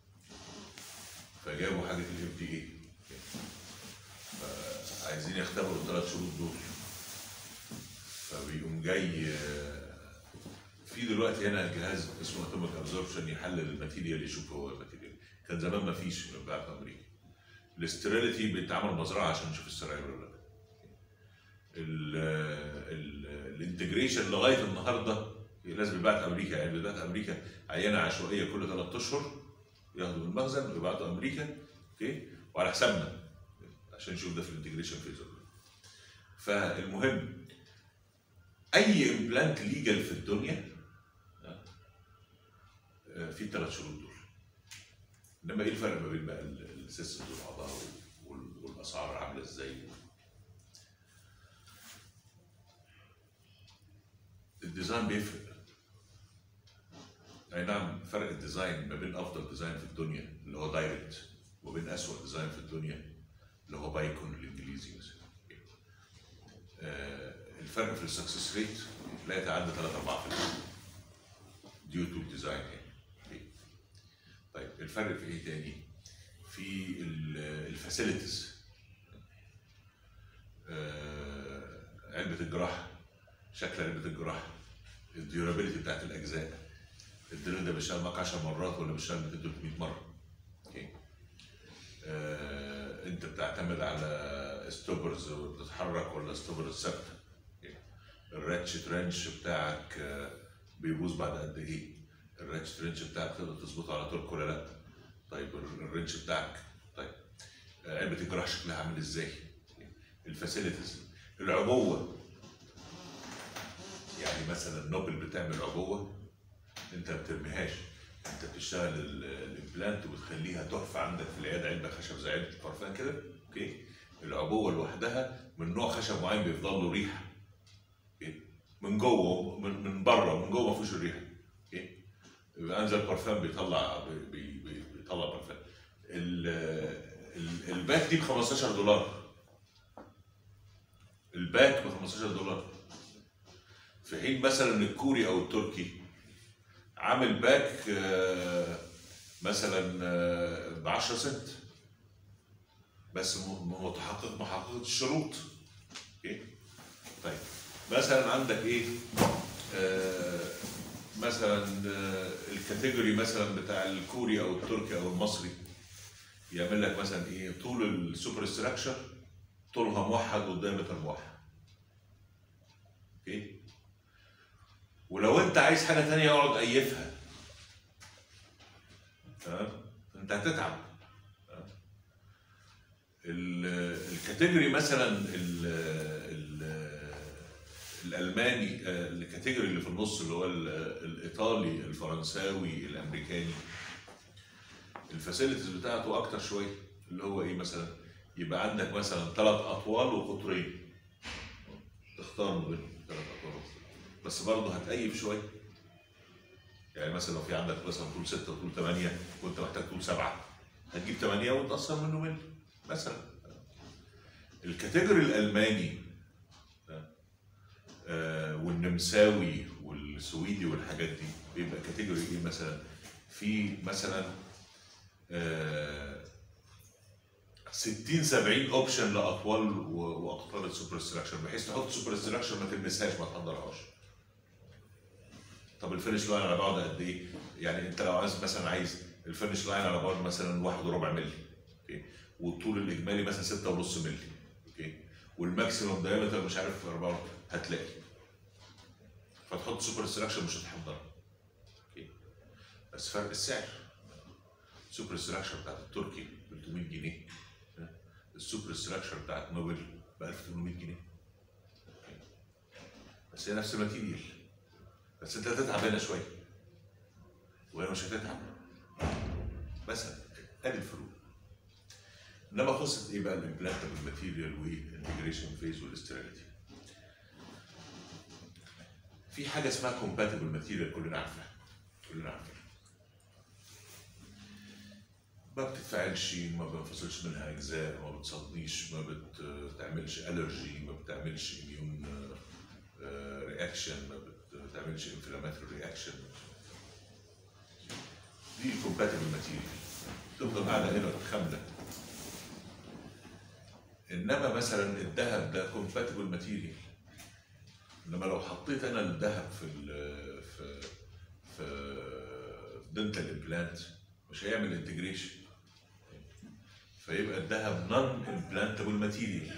فجابوا حاجه الاف دي اي. فعايزين يختبروا الثلاث شروط دول. فبيقوم جاي في دلوقتي هنا جهاز اسمه اتوميك ابزوربشن يحلل الماتيريال يشوف هو الماتيريال. كان زمان ما فيش بقى في امريكا. الاستيريليتي بيتعمل مزرعه عشان نشوف السراير ولا لا. الانتجريشن لغايه النهارده لازم يبعت امريكا. يعني بيبعت امريكا عينه عشوائيه كل ثلاث اشهر، ياخدوا من المخزن ويبعتوا امريكا. اوكي، وعلى حسابنا عشان نشوف ده في الانتجريشن فيز. فالمهم اي امبلانت ليجل في الدنيا في الثلاث شروط دول. انما ايه الفرق ما بين بقى السيستمز وبعضها والاسعار عامله ازاي؟ الديزاين بيفرق. اي نعم، فرق الديزاين ما بين افضل ديزاين في الدنيا اللي هو دايركت وبين اسوأ ديزاين في الدنيا اللي هو بايكون الانجليزي مثلا. آه الفرق في السكسس ريت لا يتعدى ثلاثة أربعة بالمية ديو تو الديزاين يعني. طيب الفرق في ايه تاني؟ في الفاسيلتيز. آه علبه الجراحه، شكل علبه الجراحه، الديورابيلتي بتاعت الاجزاء. الدريل ده بيشتغل معاك عشر مرات ولا بيشتغل ثلاثمية مره؟ اوكي. آه انت بتعتمد على ستوبرز بتتحرك ولا ستوبرز ثابته؟ الراتش ترانش بتاعك بيبوظ بعد قد ايه؟ الرينش الرينش بتاعك تقدر تظبطه على تورك ولا لا؟ طيب الرينش بتاعك، طيب علبه الجراح شكلها عامل ازاي؟ الفاسيلتيز، العبوه، يعني مثلا نوبل بتعمل عبوه انت ما بترميهاش، انت بتشتغل الامبلانت وبتخليها تحفه عندك في العياده، علبه خشب زي علبه البرفان كده، اوكي؟ العبوه لوحدها من نوع خشب معين بيفضل له ريحه، اوكي؟ من جوه من من بره، من جوه ما فيهوش الريحه، اوكي؟ يبقى انزل برفان بيطلع بي بي بيطلع برفان. الباك دي ب خمستاشر دولار، الباك ب خمستاشر دولار، في حين مثلا الكوري او التركي عامل باك مثلا ب عشرة سنت بس متحقق محقق الشروط، اوكي؟ طيب مثلا عندك ايه؟ آه مثلا آه الكاتيجوري مثلا بتاع الكوري او التركي او المصري يعمل لك مثلا ايه؟ طول السوبر ستراكشر طولها موحد والدايمتر موحد، اوكي؟ ولو انت عايز حاجه ثانيه اقعد ايفها، تمام؟ انت هتتعب. الكاتيجوري مثلا ال ال الالماني، الكاتيجوري اللي في النص اللي هو الايطالي الفرنساوي الامريكاني، الفاسيلتيز بتاعته اكتر شويه، اللي هو ايه مثلا؟ يبقى عندك مثلا ثلاث اطوال وقطرين، تختار ما بينهم ثلاث اطوال بس برضه هتقيف شويه، يعني مثلا لو في عندك مثلا طول ستة وطول ثمانية وانت محتاج طول سبعة هتجيب ثمانية وتقصر منه منه مثلا. الكاتيجوري الالماني آه والنمساوي والسويدي والحاجات دي بيبقى كاتيجوري ايه مثلا؟ في مثلا آه ستين سبعين اوبشن لاطوال واقطار السوبر ستراكشر، بحيث تحط سوبر ستراكشر ما تلمسهاش ما تحضرهاش. طب الفينش لاين على بعد قد ايه؟ يعني انت لو عايز مثلا عايز الفينش لاين على بعد مثلا واحد وربع مللي، اوكي؟ والطول الاجمالي مثلا ستة ونص مللي، اوكي؟ والماكسيموم دايمتر مش عارف أربعة، هتلاقي فتحط سوبر ستراكشر مش هتحضرها، اوكي؟ بس فرق السعر، السوبر ستراكشر بتاعت التركي ب ثلاثمية جنيه، السوبر ستراكشر بتاعت نوبل ب ألف وثمانمية جنيه، اوكي؟ بس هي نفس الماتيريال، بس انت هتتعب هنا شويه وهنا مش هتتعب مثلا، ادي الفروق. انما قصه ايه بقى الامبلانتبل ماتيريال والانتجريشن فيز والاستيراليتي؟ في حاجه اسمها كومباتبل ماتيريال كلنا عارفينها، كلنا عارفينها ما بتتفاعلش، ما بينفصلش منها اجزاء، ما بتصديش، ما بتعملش الرجي، ما بتعملش اميون رياكشن، ما بتعملش انفلاماتوري رياكشن، دي الكومباتبل ماتيريال تفضل قاعده هنا خامله. انما مثلا الذهب ده كومباتبل ماتيريال، انما لو حطيت انا الذهب في ال في في دنتال امبلانت مش هيعمل انتجريشن، فيبقى الذهب نون امبلانتبل ماتيريال.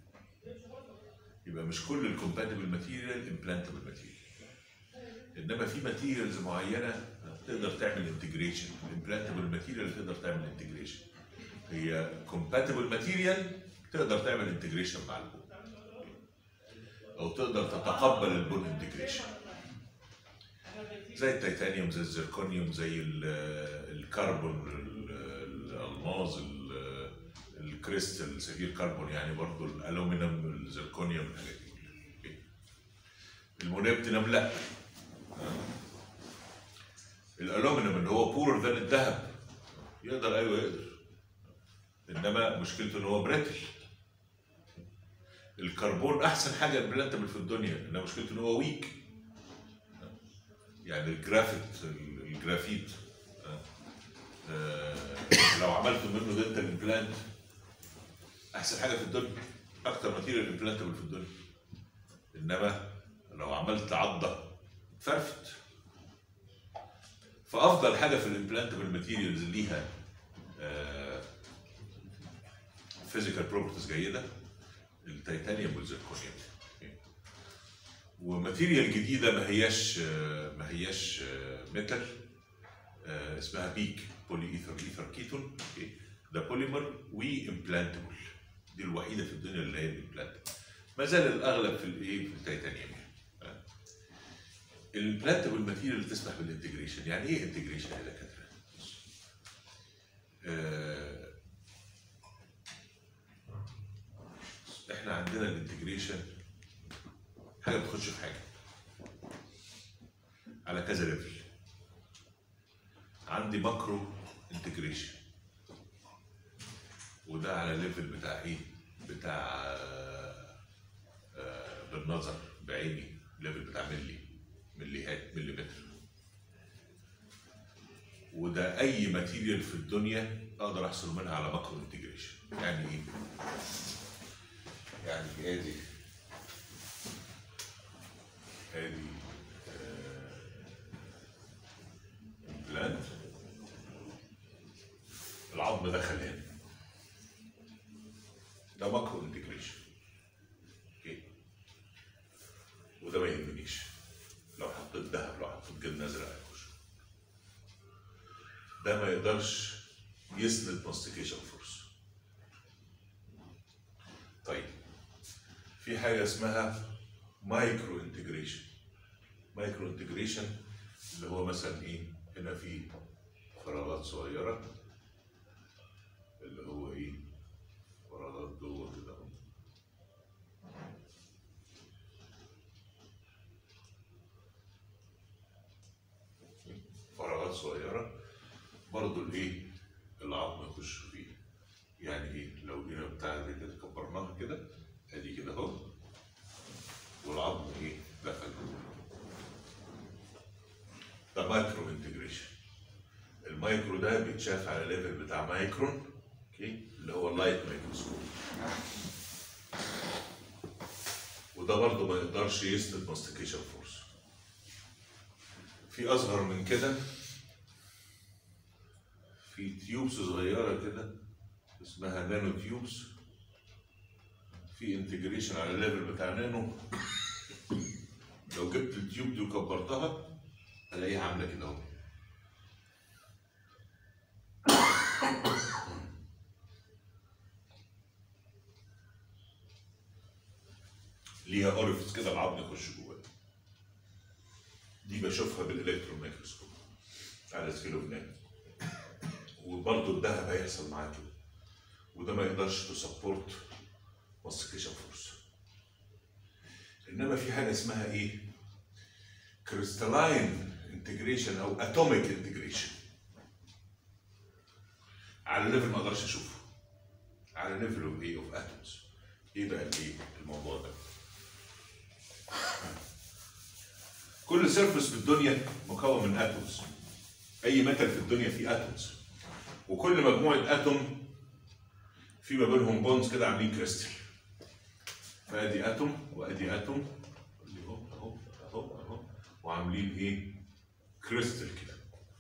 يبقى مش كل الكومباتبل ماتيريال امبلانتبل ماتيريال، انما في ماتيريالز معينه تقدر تعمل انتجريشن، الامبلانتبل ماتيريال تقدر تعمل انتجريشن، هي كومباتبل ماتيريال تقدر تعمل انتجريشن مع البون او تقدر تتقبل البون انتجريشن، زي التيتانيوم، زي الزركونيوم، زي الكربون، الالماظ، الكريستال سفير كربون، يعني برضه الالومنيوم، الزركونيوم، الحاجات دي. المونيبتينم لا، الالومنيوم اللي هو بور ذان الذهب يقدر، ايوه يقدر، انما مشكلته ان هو بريتل. الكربون احسن حاجه امبلانتبل في الدنيا، انما مشكلته ان هو ويك، يعني الجرافيت الجرافيت آه لو عملت منه دنتال امبلانت احسن حاجه في الدنيا، اكتر ماتيريال امبلانتبل في الدنيا، انما لو عملت عضه فرفت. فافضل حاجه في الامبلانتبل ماتيريالز ليها فيزيكال بروبرتيز جيده، التيتانيوم والزركونيوم، وماتيريال جديده ما هياش ما هياش ميتال، اسمها بيك بولي ايثر ايثر كيتون. ده بوليمر وامبلانتبل، دي الوحيده في الدنيا اللي هي الامبلانتبل. ما زال الاغلب في الايه في التيتانيوم. الامبلانتبل ماتيريال اللي تسمح بالانتجريشن. يعني ايه انتجريشن يا دكاتره؟ آه احنا عندنا الانتجريشن حاجه بتخش في حاجه على كذا ليفل. عندي ماكرو انتجريشن، وده على ليفل بتاع ايه؟ بتاع آه آه بالنظر بعيني، ليفل بتاع ملي مليهات ملي متر. وده اي ماتيريال في الدنيا اقدر احصل منها على ماكرو انتجريشن. يعني ايه؟ يعني ادي ادي بلانت، العظم دخل هنا، ده ماكرو انتجريشن. اوكي، وده ما يهمنيش لو حطيت ذهب، لو حطيت جبنه ازرق هيخش. ده ما يقدرش يسند ماستيكيشن فورس. طيب في حاجه اسمها مايكرو انتجريشن. مايكرو انتجريشن اللي هو مثلا ايه؟ هنا في فراغات صغيره، اللي هو ايه؟ فراغات جوه كده اهو. فراغات صغيره برضه الايه؟ العظم يخش فيها. يعني ايه؟ لو جينا بتاع دي كده كبرناها كده، ادي كده اهو، والعظم ايه؟ دخل جوه. ده مايكرو انتجريشن. المايكرو ده بيتشاف على ليفل بتاع مايكرون، اوكي، اللي هو اللايت مايكروسكوب. وده برضه ما يقدرش يسند ماستيكيشن فورس. في اصغر من كده، في تيوبس صغيره كده اسمها نانو تيوبس، في انتجريشن على الليفل بتاع نانو. لو جبت التيوب دي وكبرتها الاقيها عامله كده اهو. ليها اوريفيس كده العظم يخش جواها. دي بشوفها بالالكترون ميكروسكوب على سكيل اوف نانو. وبرضه الذهب هيحصل معاه كده، وده ما يقدرش تسبورت ماستيكيشن فورس. انما في حاجه اسمها ايه؟ كريستالاين انتجريشن او اتوميك انتجريشن. على ليفل ما اقدرش اشوفه، على ليفل اوف ايه؟ اوف اتومز. ايه بقى الايه؟ الموضوع ده كل سيرفس في الدنيا مكون من اتومز. اي ميتال في الدنيا فيه اتومز، وكل مجموعه اتوم في ما بينهم بونز كده عاملين كريستال. فادي اتوم وادي اتوم اهو اهو اهو اهو، وعاملين ايه؟ كريستال كده.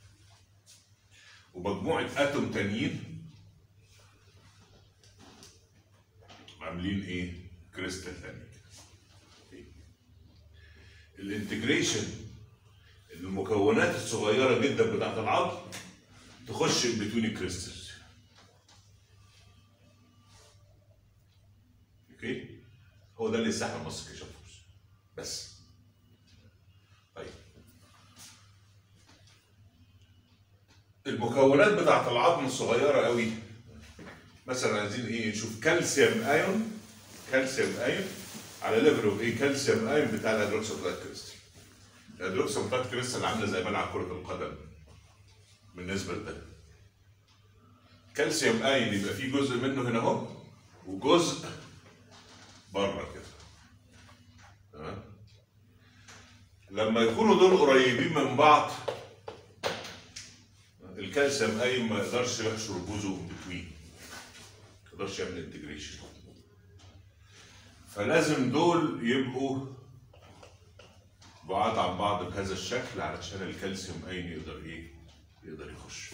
ومجموعه اتوم تانيين عاملين ايه؟ كريستال تاني كده. الانتجريشن، المكونات الصغيره جدا بتاعت العظم تخش بين الكريستالز. اوكي؟ هو ده اللي يستحمل ماستيكيشن فورس بس. طيب المكونات بتاعت العظم الصغيره قوي، مثلا عايزين ايه؟ نشوف كالسيوم ايون. كالسيوم ايون على ليفل اوف ايه؟ كالسيوم ايون بتاع الهيدروكسيبلايت كريستال. الهيدروكسيبلايت كريستال عامله زي ملعب كره القدم بالنسبه لده. كالسيوم ايون يبقى فيه جزء منه هنا اهو، وجزء بره كده. تمام؟ لما يكونوا دول قريبين من بعض، الكالسيوم ايون ما يقدرش يحشر جزء بتوين، ما يقدرش يعمل انتجريشن. فلازم دول يبقوا بعاد عن بعض بهذا الشكل علشان الكالسيوم ايون يقدر ايه؟ يقدر يخش.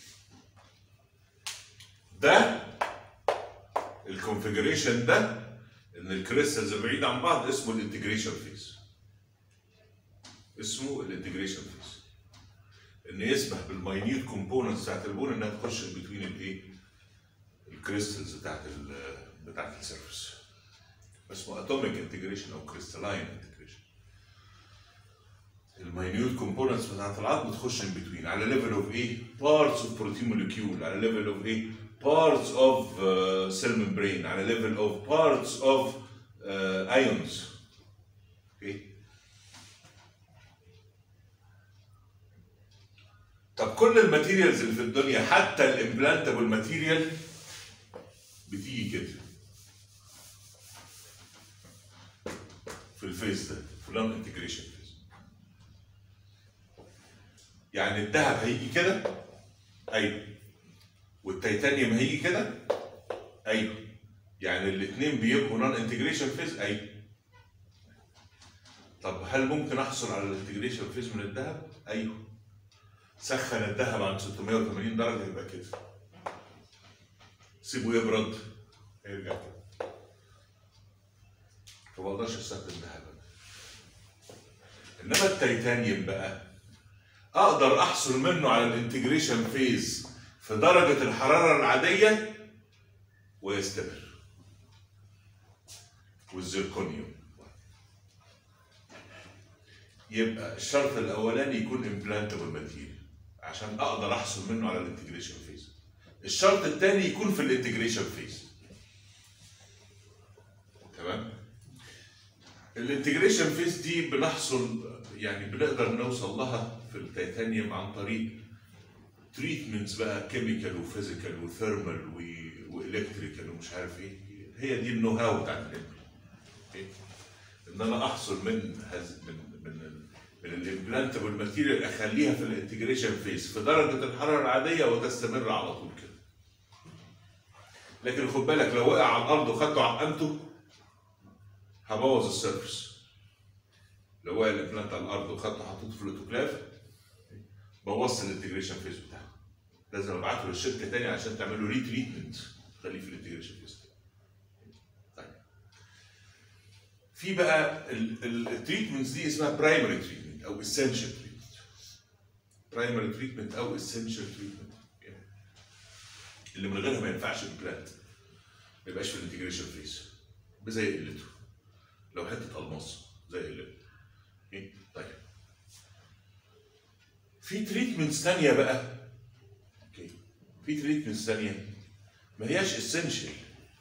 ده الكونفيجريشن ده، ان الكريستالز بعيد عن بعض، اسمه الانتجريشن فيز. اسمه الانتجريشن فيز، ان يسمح بالماينيوت كومبوننتس بتاعت البون انها تخش بين الايه؟ الكريستلز بتاعت ال بتاعت السيرفيس. اسمه اتوميك انتجريشن او كريستالاين انتجريشن. الماينيوت كومبوننتس بتاعت العظم تخش بين على ليفل اوف ايه؟ بارتس اوف بروتين موليكيول، على ليفل اوف ايه؟ parts of uh, cell membrane, على level of parts of uh, ions. Okay. طب كل الماتيريالز اللي في الدنيا حتى الامبلانتابل ماتيريال بتيجي كده في الفيز ده، في النون انتجريشن فيز. يعني الذهب هيجي كده، ايوه، والتيتانيوم هيجي كده، ايوه. يعني الاثنين بيبقوا نون انتجريشن فيز، ايوه. طب هل ممكن احصل على الانتجريشن فيز من الذهب؟ ايوه. سخن الذهب عند ستمائة وثمانين درجه يبقى كده. سيبه يبرد هيرجع كده. فما اقدرش استخدم ذهب. انما التيتانيوم بقى اقدر احصل منه على الانتجريشن فيز في درجة الحرارة العادية ويستمر. والزيركونيوم يبقى الشرط الأولاني يكون امبلانتابل ماتيريال عشان أقدر أحصل منه على الانتجريشن فيز. الشرط الثاني يكون في الانتجريشن فيز. تمام؟ الانتجريشن فيز دي بنحصل يعني بنقدر نوصل لها في التيتانيوم عن طريق تريتمنتس بقى كيميكال وفيزيكال وثيرمال والكتريكال ومش عارف ايه. هي دي النو هاو بتاعت الامبلانت. ان انا احصل من هز من من من الامبلانتابل ماتيريال اخليها في الانتجريشن فيز في درجه الحراره العاديه وتستمر على طول كده. لكن خد بالك لو وقع على الارض وخدته عقمته هبوظ السيرفس. لو وقع الامبلانت على الارض وخدته حطيته في الاوتوكلاف بوظت الانتجريشن فيز بتاعه. لازم ابعته للشركه تاني عشان تعمل له ري تريتمنت خليه في الانتجريشن فيز. طيب. في بقى التريتمنتس دي اسمها برايمري تريتمنت او اسينشال تريتمنت. برايمري تريتمنت او اسينشال تريتمنت. اللي من غيرها ما ينفعش البلانت. ما يبقاش في الانتجريشن فيز. زي قلته. لو حته الماس زي قلته. طيب. في تريتمنتس ثانيه بقى. اوكي. في تريتمنتس ثانيه ما هياش اسينشال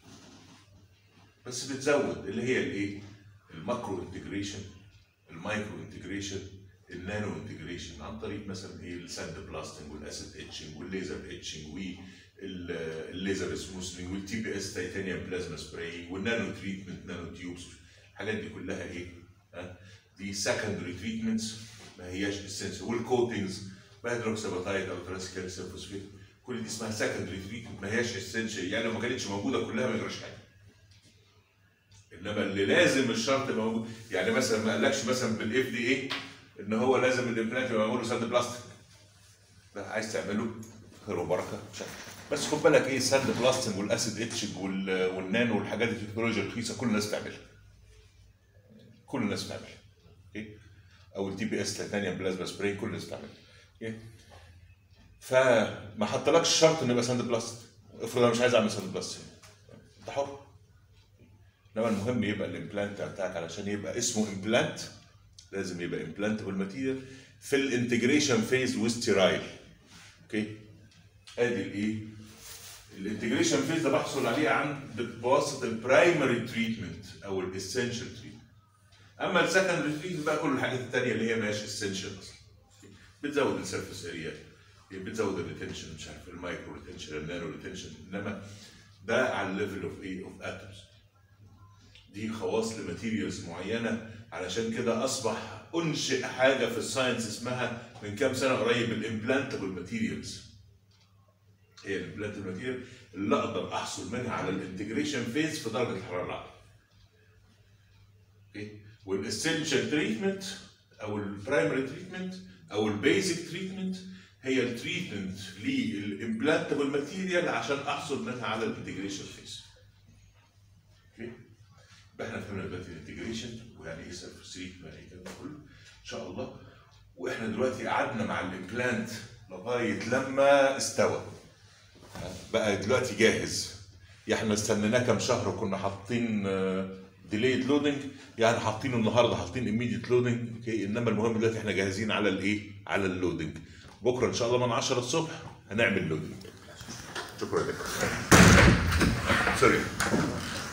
بس بتزود اللي هي الايه؟ الماكرو انتجريشن، المايكرو انتجريشن، النانو انتجريشن عن طريق مثلا ايه؟ الساند بلاستنج والاسيد اتشنج والليزر اتشنج والليزر سموثنج والتي بي اس تيتانيوم بلازما سبراي والنانو تريتمنت نانو تيوبس. الحاجات دي كلها ايه؟ ها؟ دي سكندري تريتمنتس ما هياش اسينشال. والكوتنجز بهيدروكساباتايد او ترانسكالسيوم فوسفيت كل دي اسمها سكندري تريتمنت ما هياش اسينشال. يعني لو ما كانتش موجوده كلها ما يجراش حاجه. انما اللي لازم الشرط يبقى موجود يعني مثلا ما قالكش مثلا بالاف دي اي ان هو لازم الامبلانت يبقى معمول له ساند بلاستيك. لا عايز تعمله خير وبركه مش عارف. بس خد بالك ايه؟ الساند بلاستنج والاسيد اتشنج والنانو والحاجات دي التكنولوجيا رخيصه كل الناس بتعملها. كل الناس بتعملها. اوكي؟ او التي بي اس تيتانيوم بلازما سبراي كل الناس بتعملها. اوكي؟ فما حطلكش شرط انه يبقى ساند بلاستيك. افرض انا مش عايز اعمل ساند بلاستيك. انت حر. انما المهم يبقى الامبلانت بتاعك علشان يبقى اسمه امبلانت لازم يبقى امبلانتبل ماتيريال في الانتجريشن فيز وستيرايل. اوكي؟ ادي الايه؟ الانتجريشن فيز ده بحصل عليه عن بواسطه البرايمري تريتمنت او الاسينشال تريتمنت. اما السكندري تريتمنت بقى كل الحاجات الثانيه اللي هي ماشي اسينشال اصلا. بتزود السيرفيس اريا، بتزود الريتنشن مش عارف المايكرو ريتنشن النانو ريتنشن. انما ده على الليفل اوف ايه؟ اوف اتومز. دي خواص لماتيريالز معينه. علشان كده اصبح انشئ حاجه في الساينس اسمها من كام سنه قريب الامبلانتبل ماتيريالز. هي الامبلانتبل ماتيريال اللي اقدر احصل منها على الانتجريشن فيز في درجه الحراره العاليه. اوكي؟ والاسينشال تريتمنت او البرايمري تريتمنت او البيزك تريتمنت هي التريتمنت للامبلانتبل ماتيريال عشان احصل منها على الانتجريشن فيز. اوكي؟ يبقى احنا فهمنا دلوقتي الانتجريشن ويعني ايه سيرفيس تريتمنت كله ان شاء الله. واحنا دلوقتي قعدنا مع الامبلانت لغايه لما استوى بقى دلوقتي جاهز. احنا استنيناه كام شهر وكنا حاطين ديليد لودنج، يعني حاطينه النهارده حاطين ايميديت لودنج اوكي، انما المهم دلوقتي احنا جاهزين على الايه؟ على اللودنج. بكره ان شاء الله من عشرة الصبح هنعمل لودنج. شكرا لك. سوري.